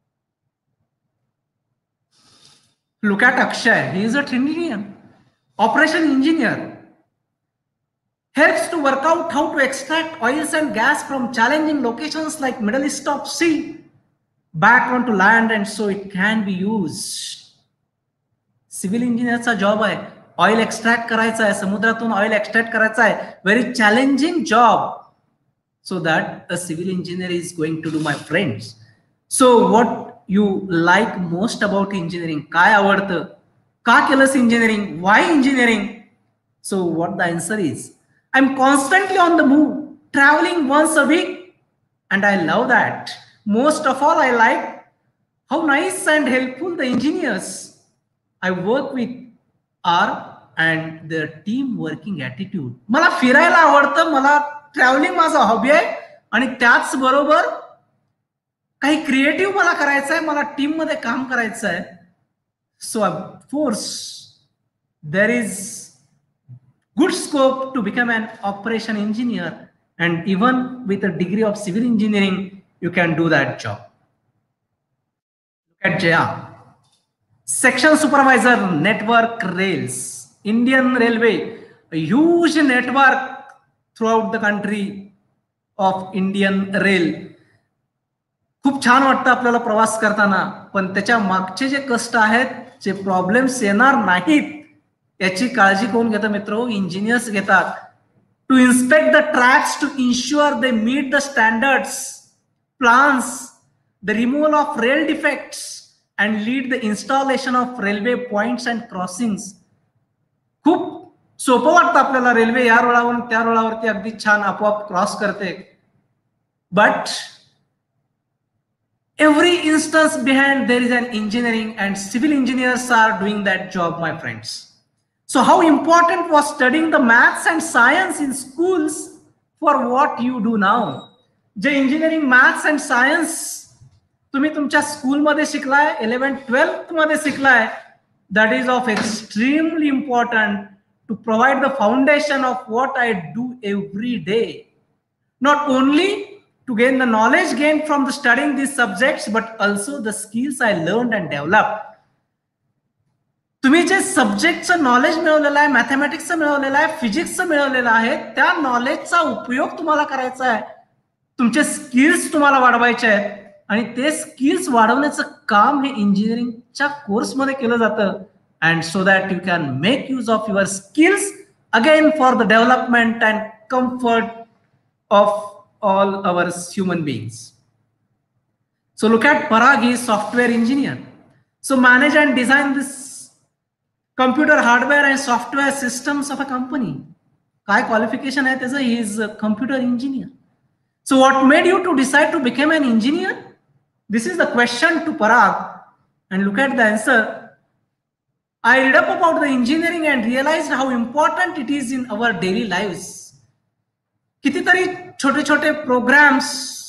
[SPEAKER 4] Look at Akshay, he is a Trinitarian operation engineer. Helps to work out how to extract oils and gas from challenging locations like Middle East of Sea back onto land and so it can be used. Civil इंजिनियरचा job आहे, oil extract करायचा आहे, समुद्रातून oil extract करायचा आहे, very challenging job. So that a civil engineer is going to do, my friends. So what you like most about engineering? काय आवडतं? का केलंस engineering? Why engineering? So what the answer is, I am constantly on the move, travelling once a week, and I love that. Most of all, I like how nice and helpful the engineers I work with are and their team working attitude. मला फिरायला आवडतं, मला travelling माझा hobby आहे, आणि त्याच बरोबर काही क्रिएटिव्ह मला करायचं आहे, मला टीम मध्ये काम करायचं आहे. So of course there is good scope to become an operation engineer and even with a degree of civil engineering, you can do that job. Look at Jaya. Section supervisor, network rails. Indian Railway, a huge network throughout the country of Indian Rail. खूप छान वाटतं आपल्याला प्रवास करताना, पण त्याच्या मागचे जे कष्ट आहेत, जे प्रॉब्लेम्स येणार नाहीत, याची काळजी कोण घेतं मित्रो? इंजिनियर्स घेतात. To inspect the tracks to ensure they meet the standards, plans the removal of rail defects and lead the installation of railway points and crossings. खूप सोपं वाटतं आपल्याला, रेल्वे या रुळावरून त्या रुळावरती अगदी छान आपोआप क्रॉस करते, but every instance behind there is an engineering, and civil engineers are doing that job, my friends. So how important was studying the maths and science in schools for what you do now? जे engineering, maths and science तुम्ही तुमच्या school मध्ये शिकलाय, eleventh twelfth मध्ये शिकलाय, that is of extremely important to provide the foundation of what I do every day. Not only to gain the knowledge gained from the studying these subjects, but also the skills I learned and developed. तुम्ही जे सब्जेक्टचं knowledge मिळवलेलं आहे, मॅथमॅटिक्सचं मिळवलेलं आहे, फिजिक्सचं मिळवलेलं आहे, त्या नॉलेजचा उपयोग तुम्हाला करायचा आहे. तुमचे स्किल्स तुम्हाला वाढवायचे आहेत, आणि ते स्किल्स वाढवण्याचं काम हे इंजिनिअरिंगच्या कोर्समध्ये केलं जातं. And so that you can make use of your skills again for the development and comfort of all our human beings. So look at Parag, he is software engineer. So manage and design this computer hardware and software systems of a company. Kai qualification hai tesa? He is a computer engineer. So what made you to decide to become an engineer? This is the question to Parag, and look at the answer. I read up about the engineering and realized how important it is in our daily lives. कितीतरी छोटे छोटे programs,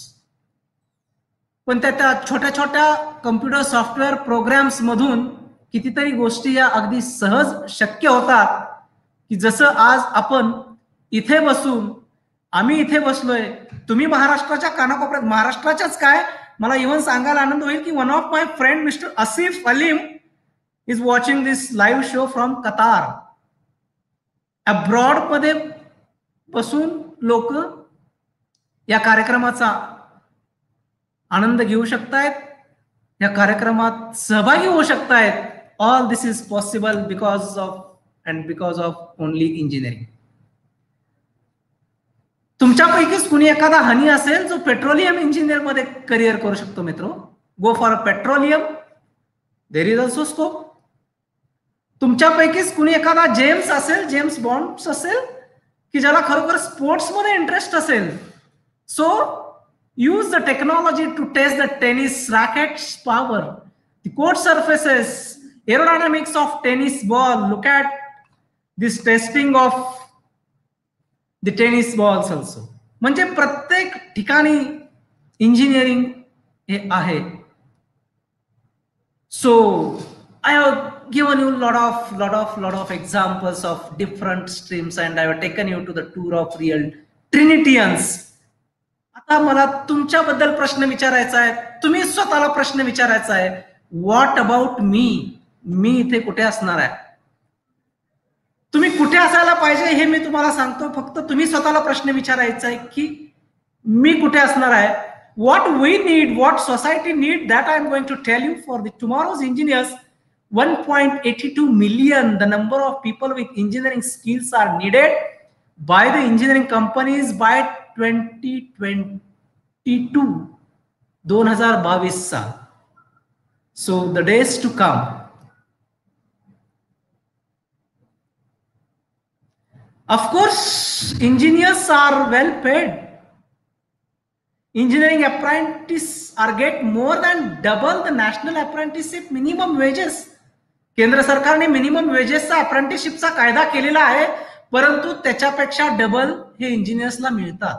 [SPEAKER 4] पण त्या छोट्या छोट्या computer software programs मधून कितीतरी गोष्टी या अगदी सहज शक्य होतात, की जसं आज आपण इथे बसून, आम्ही इथे बसलोय, तुम्ही महाराष्ट्राच्या कानाकोपऱ्यात, महाराष्ट्राच्याच काय, मला इव्हन सांगायला आनंद होईल की one of my friend mister Asif Aleem is watching this live show from Qatar. Abroad मध्ये बसून लोक या कार्यक्रमाचा आनंद घेऊ शकतायत, या कार्यक्रमात सहभागी होऊ शकतायत. All this is possible because of and because of only engineering. तुमच्यापैकीच कुणी एखादा हनी असेल जो पेट्रोलियम इंजिनियर मध्ये करिअर करू शकतो मित्रो, go for petroleum, there is also scope. तुमच्यापैकीच कुणी एखादा जेम्स असेल, जेम्स बॉन्ड असेल, की ज्याला खरोखर स्पोर्ट्स मध्ये इंटरेस्ट असेल, so use the technology to test the tennis rackets power, the court surfaces, aerodynamics of tennis ball. Look at this testing of the tennis balls also. म्हणजे प्रत्येक ठिकाणी इंजिनिअरिंग हे आहे. So I have given you lot of lot of lot of examples of different streams, and I have taken you to the tour of real Trinitians. आता मला तुमच्याबद्दल प्रश्न विचारायचा आहे, तुम्ही स्वतःला प्रश्न विचारायचा आहे, व्हॉट अबाउट मी, मी इथे कुठे असणार आहे? तुम्ही कुठे असायला पाहिजे हे मी तुम्हाला सांगतो, फक्त तुम्ही स्वतःला प्रश्न विचारायचा आहे की मी कुठे असणार आहे. What we need, what society need, that I am going to tell you for the tomorrow's engineers. one point eight two million, the number of people with engineering skills are needed by the engineering companies by twenty twenty-two, दोन हजार बावीस साल. So the days to come. Of course, engineers are well paid. Engineering apprentices are get more than double the national apprenticeship minimum wages. केंद्र सरकारने minimum वेजेसचा अप्रेंटिसशिपचा कायदा केलेला आहे, परंतु त्याच्यापेक्षा डबल हे इंजिनियर्सला मिळतात.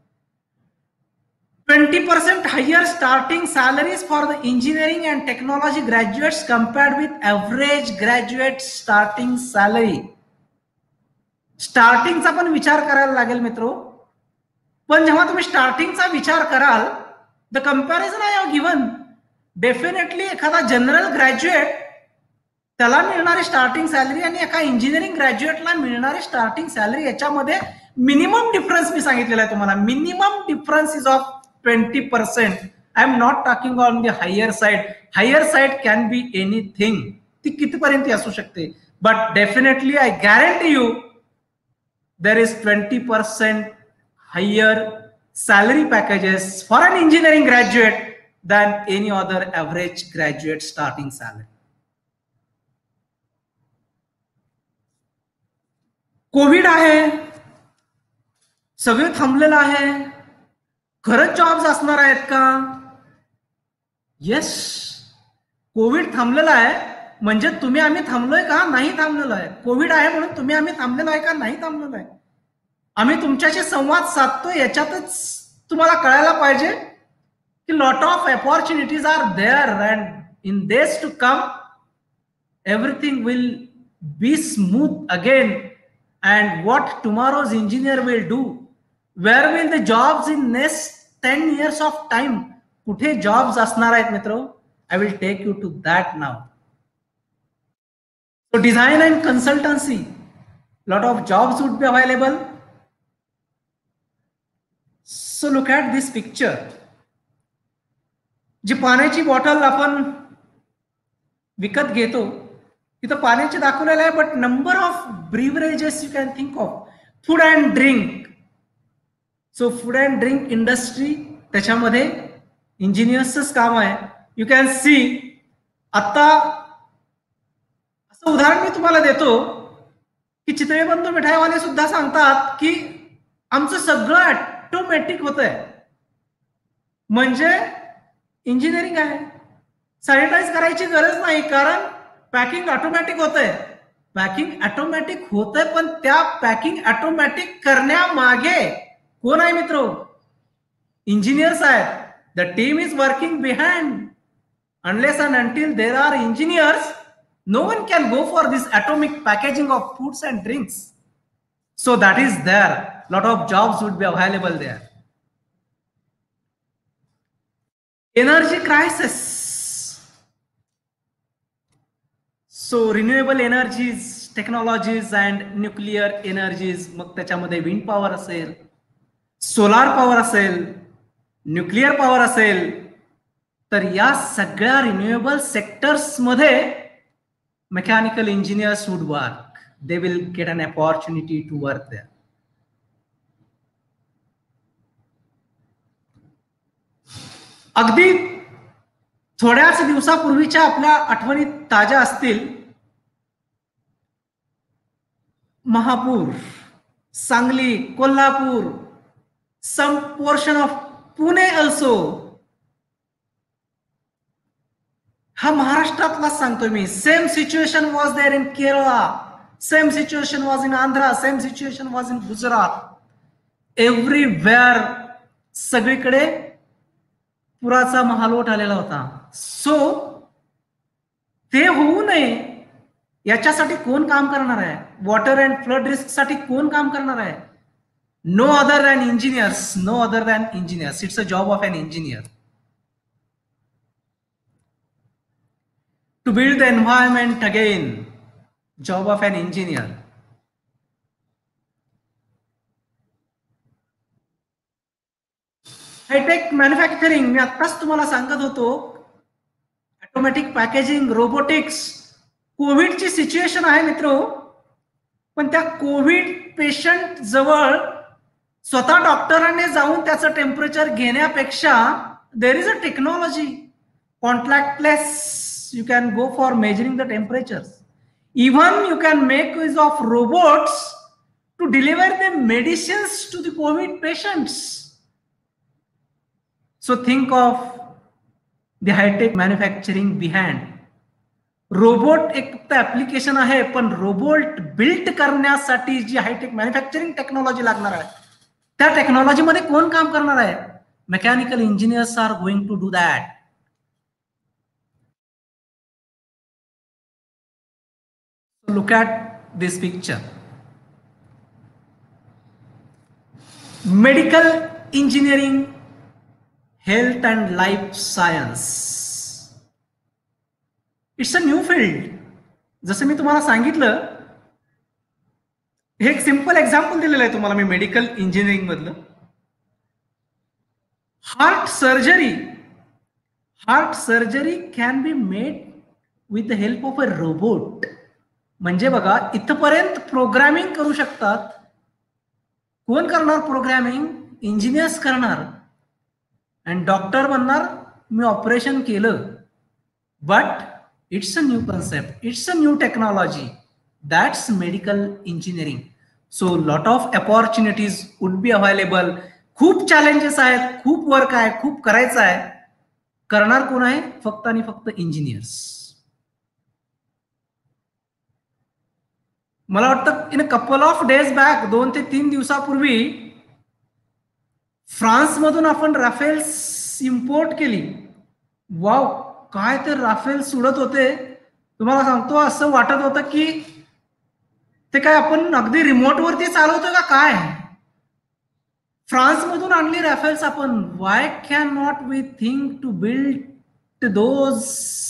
[SPEAKER 4] Twenty percent higher starting salaries for the engineering and technology graduates compared with average graduate starting salary. स्टार्टिंगचा पण विचार करायला लागेल मित्रो. पण जेव्हा तुम्ही स्टार्टिंगचा विचार कराल, the comparison I have given, definitely एखादा जनरल ग्रॅज्युएट त्याला मिळणारी स्टार्टिंग सॅलरी आणि एका इंजिनिअरिंग ग्रॅज्युएटला मिळणारी स्टार्टिंग सॅलरी याच्यामध्ये मिनिमम डिफरन्स मी सांगितलेला आहे तुम्हाला. Minimum difference is of twenty percent. I am not talking on the higher side. Higher side can be anything, ती कितीपर्यंत असू शकते, but definitely I guarantee you there is twenty percent higher salary packages for an engineering graduate than any other average graduate starting salary. Covid आहे, सगळे थांबलेलं आहे, खरंच jobs असणार आहेत का? येस, कोविड थांबलेला आहे म्हणजे तुम्ही आम्ही थांबलोय का? नाही थांबलेलो आहे. कोविड आहे म्हणून तुम्ही आम्ही थांबलेलो आहे का? नाही थांबलेलो आहे. आम्ही तुमच्याशी संवाद साधतो, याच्यातच तुम्हाला कळायला पाहिजे की lot of opportunities are there and in days to come everything will be smooth again. And what tomorrow's engineer will do, where will the jobs in next ten years of time, कुठे jobs असणार आहेत मित्र? I will take you to that now. So design and consultancy, lot of jobs would be available. So look at this picture. जी पाण्याची bottle आपण विकत घेतो तिथं पाण्याचे दाखवलेलं आहे, but number of beverages you can think of. Food and drink. So food and drink industry, त्याच्यामध्ये इंजिनियर्सच काम आहे. यू कॅन सी, आता असं उदाहरण मी तुम्हाला देतो की चितळे बंधू मिठाईवाले सुद्धा सांगतात की आमचं सगळं ऑटोमॅटिक होत आहे, म्हणजे इंजिनिअरिंग आहे. सॅनिटाईज करायची गरज नाही, कारण पॅकिंग ऑटोमॅटिक होत आहे. पॅकिंग ऑटोमॅटिक होत आहे, पण त्या पॅकिंग ऑटोमॅटिक करण्यामागे कोण आहे मित्र? इंजिनियर्स आहेत. The team is working behind. Unless and until there are engineers, no one can go for this atomic packaging of foods and drinks. So that is there. Lot of jobs would be available there. Energy crisis. So renewable energies, technologies and nuclear energies, मग त्याच्यामध्ये wind power असेल, solar power असेल, nuclear power असेल, तर या सगळ्या renewable sectors मध्ये mechanical engineers would work. They will get an opportunity to work there. अगदी थोड्याच दिवसापूर्वीच्या आपल्या आठवणी ताज्या असतील. महापूर, Sangli, Kolhapur, some portion of Pune also. हा महाराष्ट्रातलाच सांगतोय मी. Same situation was there in Kerala, same situation was in Andhra, same situation was in Gujarat. Everywhere, सगळीकडे पुराचा महालोट आलेला होता. सो ते होऊ नये याच्यासाठी कोण काम करणार आहे? वॉटर अँड फ्लड रिस्क साठी कोण काम करणार आहे? No other than engineers. No other than engineers. It's a job of an engineer to build the environment again. Job of an engineer. High-tech manufacturing, मी आत्ताच तुम्हाला सांगत होतो, ऑटोमॅटिक पॅकेजिंग, रोबोटिक्स. कोविडची सिच्युएशन आहे मित्र, पण त्या कोविड पेशंट जवळ स्वतः डॉक्टरांनी जाऊन त्याचं टेम्परेचर घेण्यापेक्षा there is a technology, contactless. You can go for measuring the temperature. Even you can make use of robots to deliver the medicines to the COVID patients. So think of the high-tech manufacturing behind. Robot एक फक्त application आहे, पण robot build करण्यासाठी जी hi tech manufacturing technology लागणार आहे, त्या technology मध्ये कोण काम करणार आहे? Mechanical engineers are going to do that. Look at this picture. Medical engineering health and life science. It's a new field. जसं मी तुम्हाला सांगितलं, हे एक सिंपल एक्झाम्पल दिलेलं आहे तुम्हाला मी मेडिकल इंजिनिअरिंग मधलं. Heart surgery heart surgery can be made with the help of a robot. म्हणजे बघा, इथपर्यंत प्रोग्रामिंग करू शकतात. कोण करणार प्रोग्रामिंग? इंजिनियर्स करणार. आणि डॉक्टर म्हणणार मी ऑपरेशन केलं. But it's a new concept, it's a new technology. That's medical engineering. So lot of opportunities would be available. खूप चॅलेंजेस आहेत, खूप वर्क आहे, खूप करायचं आहे. करणार कोण आहे? फक्त आणि फक्त इंजिनियर्स. मला वाटतं in a couple of days back, दोन ते तीन दिवसापूर्वी फ्रान्समधून आपण राफेल्स इम्पोर्ट केली. वाव, काय ते राफेल्स उडत होते. तुम्हाला सांगतो, असं वाटत होतं की ते काय आपण अगदी रिमोट वरती चालवतो का काय. फ्रान्समधून आणली राफेल्स आपण. Why can not we think to build those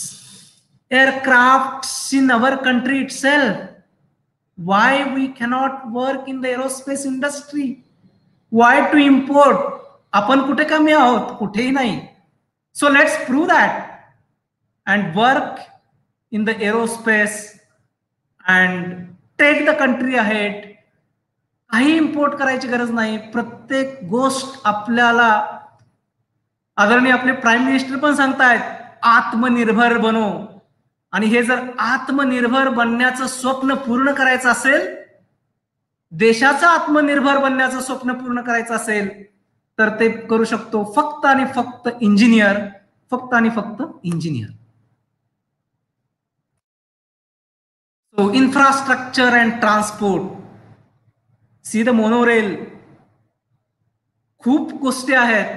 [SPEAKER 4] aircraft in our country itself? Why we cannot work in the aerospace industry? Why to import? आपण कुठे कमी आहोत? कुठेही नाही. So let's prove that and work in the aerospace and take the country ahead. काही import करायची गरज नाही. प्रत्येक गोष्ट आपल्याला, आदरणीय आपले प्राईम मिनिस्टर पण सांगतायत, आत्मनिर्भर बनो. आणि हे जर आत्मनिर्भर बनण्याचं स्वप्न पूर्ण करायचं असेल, देशाचं आत्मनिर्भर बनण्याचं स्वप्न पूर्ण करायचं असेल, तर ते करू शकतो फक्त आणि फक्त इंजिनियर. फक्त आणि फक्त engineer. So infrastructure and transport, see the monorail, खूप गोष्टी आहेत.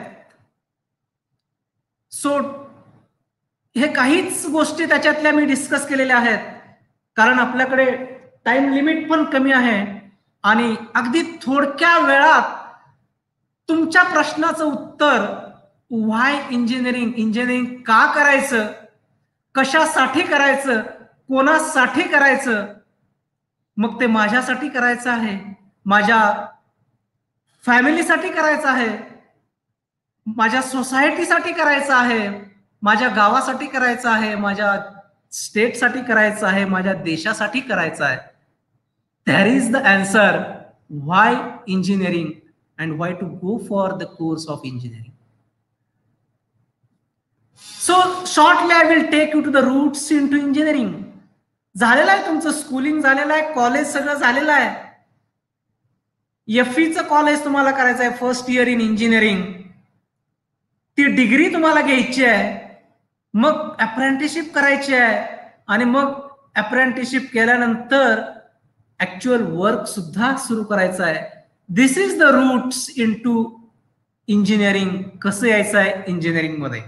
[SPEAKER 4] सो हे काहीच गोष्टी त्याच्यातल्या मी डिस्कस केलेल्या आहेत, कारण आपल्याकडे टाइम लिमिट पण कमी आहे. आणि अगदी थोडक्या वेळात तुमच्या प्रश्नाचं उत्तर, व्हाय इंजिनिअरिंग, इंजिनिअरिंग का करायचं, कशासाठी करायचं, कोणासाठी करायचं. मग ते माझ्यासाठी करायचं आहे, माझ्या फॅमिलीसाठी करायचं आहे, माझ्या सोसायटीसाठी करायचं आहे, माझ्या गावासाठी करायचं आहे, माझ्या स्टेटसाठी करायचं आहे, माझ्या देशासाठी करायचं आहे. That is the answer. Why engineering and why to go for the course of engineering. So shortly I will take you to the routes into engineering. झालेलं आहे तुमचं स्कूलिंग, झालेलं आहे, कॉलेज सगळं झालेलं आहे. एफईचं कॉलेज तुम्हाला करायचं आहे, फर्स्ट इयर इन इंजिनिअरिंग. ती डिग्री तुम्हाला घ्यायची आहे. मग अप्रेंटिसशिप करायची आहे. आणि मग अप्रेंटिसशिप केल्यानंतर ऍक्च्युअल वर्क सुद्धा सुरू करायचं आहे. This is the routes into engineering. कसं यायचं आहे इंजिनिअरिंग मध्ये.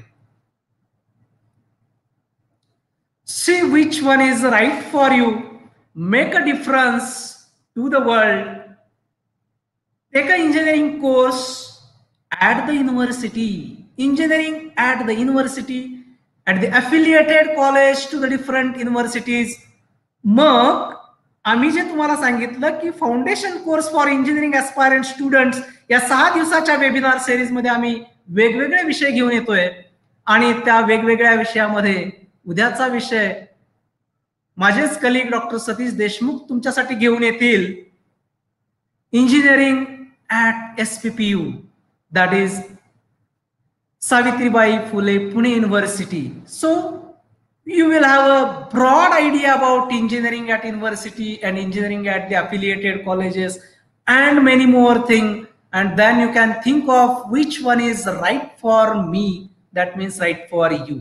[SPEAKER 4] See which one is right for you. Make a difference to the world. Take a engineering course at the university. Engineering at the university, at the affiliated college to the different universities. मग आम्ही जे तुम्हाला सांगितलं की foundation course for engineering aspirant students, या सहा दिवसाच्या webinar series मध्ये आम्ही वेगवेगळे विषय घेऊन येतोय. आणि त्या वेगवेगळ्या विषयामध्ये उद्याचा विषय माझेच कलिग डॉक्टर सतीश देशमुख तुमच्यासाठी घेऊन येतील. Engineering at SPPU, that is Savitribai Phule Pune University. So you will have a broad idea about engineering at university and engineering at the affiliated colleges and many more things. And then you can think of which one is right for me. That means right for you.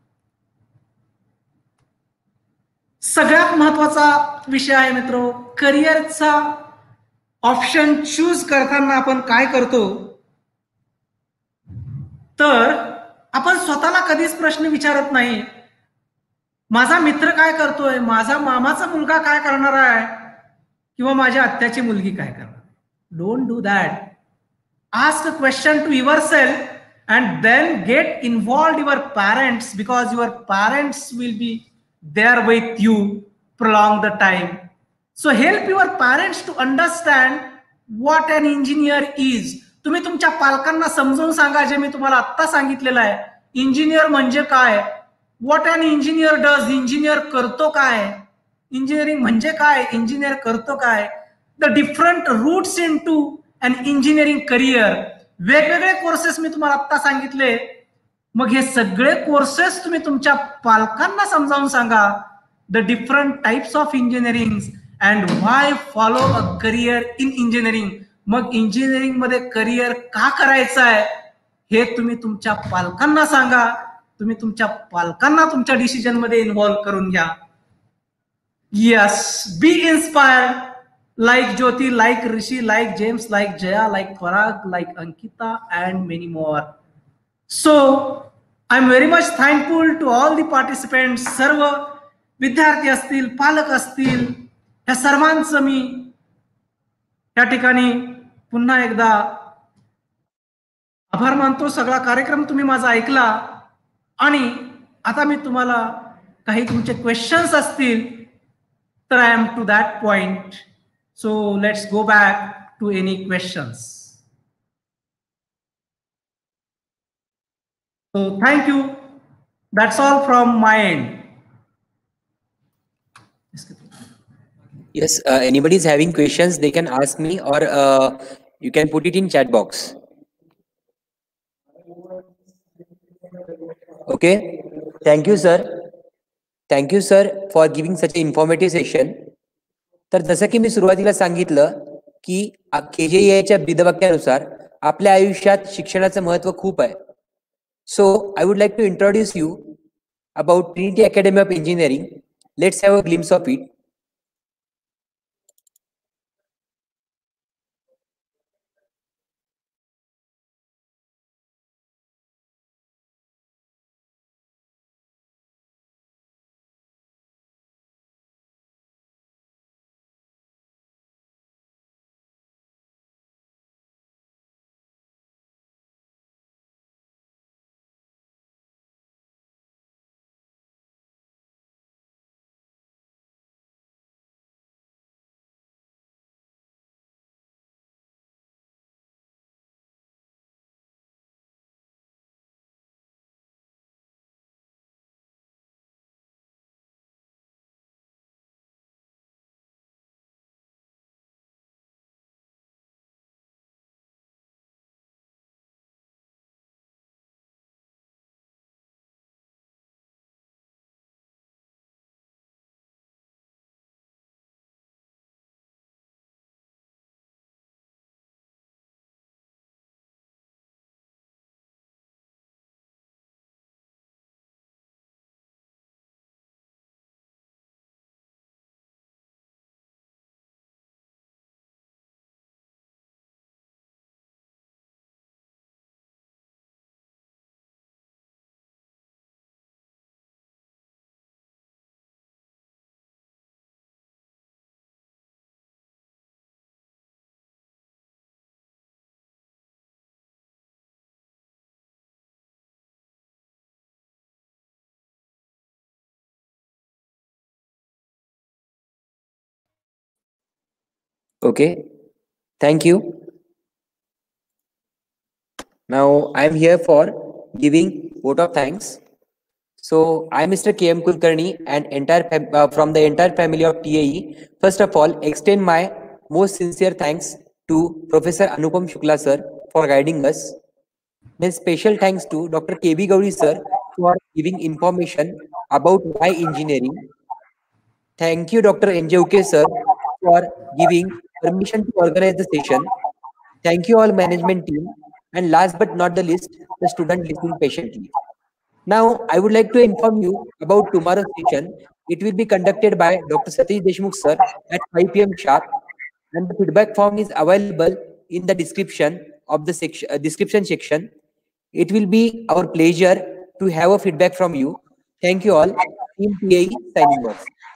[SPEAKER 4] सगळ्यात महत्वाचा विषय आहे मित्रो, करिअरचा option choose करताना आपण काय करतो. तर आपण स्वतःला कधीच प्रश्न विचारत नाही, माझा मित्र काय करतोय, माझा मामाचा मुलगा काय करणार आहे, किंवा माझ्या आत्याची मुलगी काय करणार. Don't do that. ask a question to yourself, and then get involved your parents, because your parents will be there with you prolong the time. So help your parents to understand what an engineer is. तुम्ही तुमच्या पालकांना समजून सांगा जे मी तुम्हाला आता सांगितलेलं आहे. इंजिनियर म्हणजे काय, what an engineer does, engineer करतो काय, इंजिनिअरिंग म्हणजे काय, इंजिनियर करतो काय, the different routes into an engineering career. वेगवेगळे कोर्सेस मी तुम्हाला आता सांगितले. मग हे सगळे कोर्सेस तुम्ही तुमच्या पालकांना समजावून सांगा. The different types of engineering and why follow a career in engineering. मग इंजिनिअरिंग मध्ये करिअर का करायचं आहे हे तुम्ही तुमच्या पालकांना सांगा. तुम्ही तुमच्या पालकांना तुमच्या डिसिजन मध्ये इन्व्हॉल्व करून घ्या. Yes, be inspired like Jyoti, like Rishi, like James, like Jaya, like Parag, like Ankita, and many more. So I'm very much thankful to all the participants. सर्व विद्यार्थी असतील, पालक असतील, या सर्वांचं मी या ठिकाणी पुन्हा एकदा आभार मानतो. सगळा कार्यक्रम तुम्ही माझा ऐकला आणि आता मी तुम्हाला काही तुमचे क्वेश्चन्स असतील तर I am to that point. So let's go back to any questions. So thank you. That's all from my end.
[SPEAKER 1] Yes, uh, anybody is having questions, they can ask me, or uh, you can put it in chat box. Okay. Thank you, sir. Thank you, sir, for giving such an informative session. तर जसं की मी सुरुवातीला सांगितलं की के जे E आयच्या ब्रीदवाक्यानुसार आपल्या आयुष्यात शिक्षणाचं महत्व खूप आहे. So I would like to introduce you about Trinity academy of Engineering. Let's have a glimpse of it. Okay, thank you. Now I am here for giving vote of thanks. So I, Mister K M Kulkarni, and entire uh, from the entire family of T A E, first of all extend my most sincere thanks to Professor Anupam Shukla sir for guiding us. Then special thanks to Doctor K B Gauri sir for giving information about why engineering. Thank you Doctor N J Uke sir for giving permission to organize the session. Thank you all management team, and last but not the least, the student listening patiently. Now I would like to inform you about tomorrow's session. It will be conducted by Doctor Satish Deshmukh sir at five P M sharp, and the feedback form is available in the description of the section uh, description section. It will be our pleasure to have a feedback from you. Thank you all. Team T A E signing off.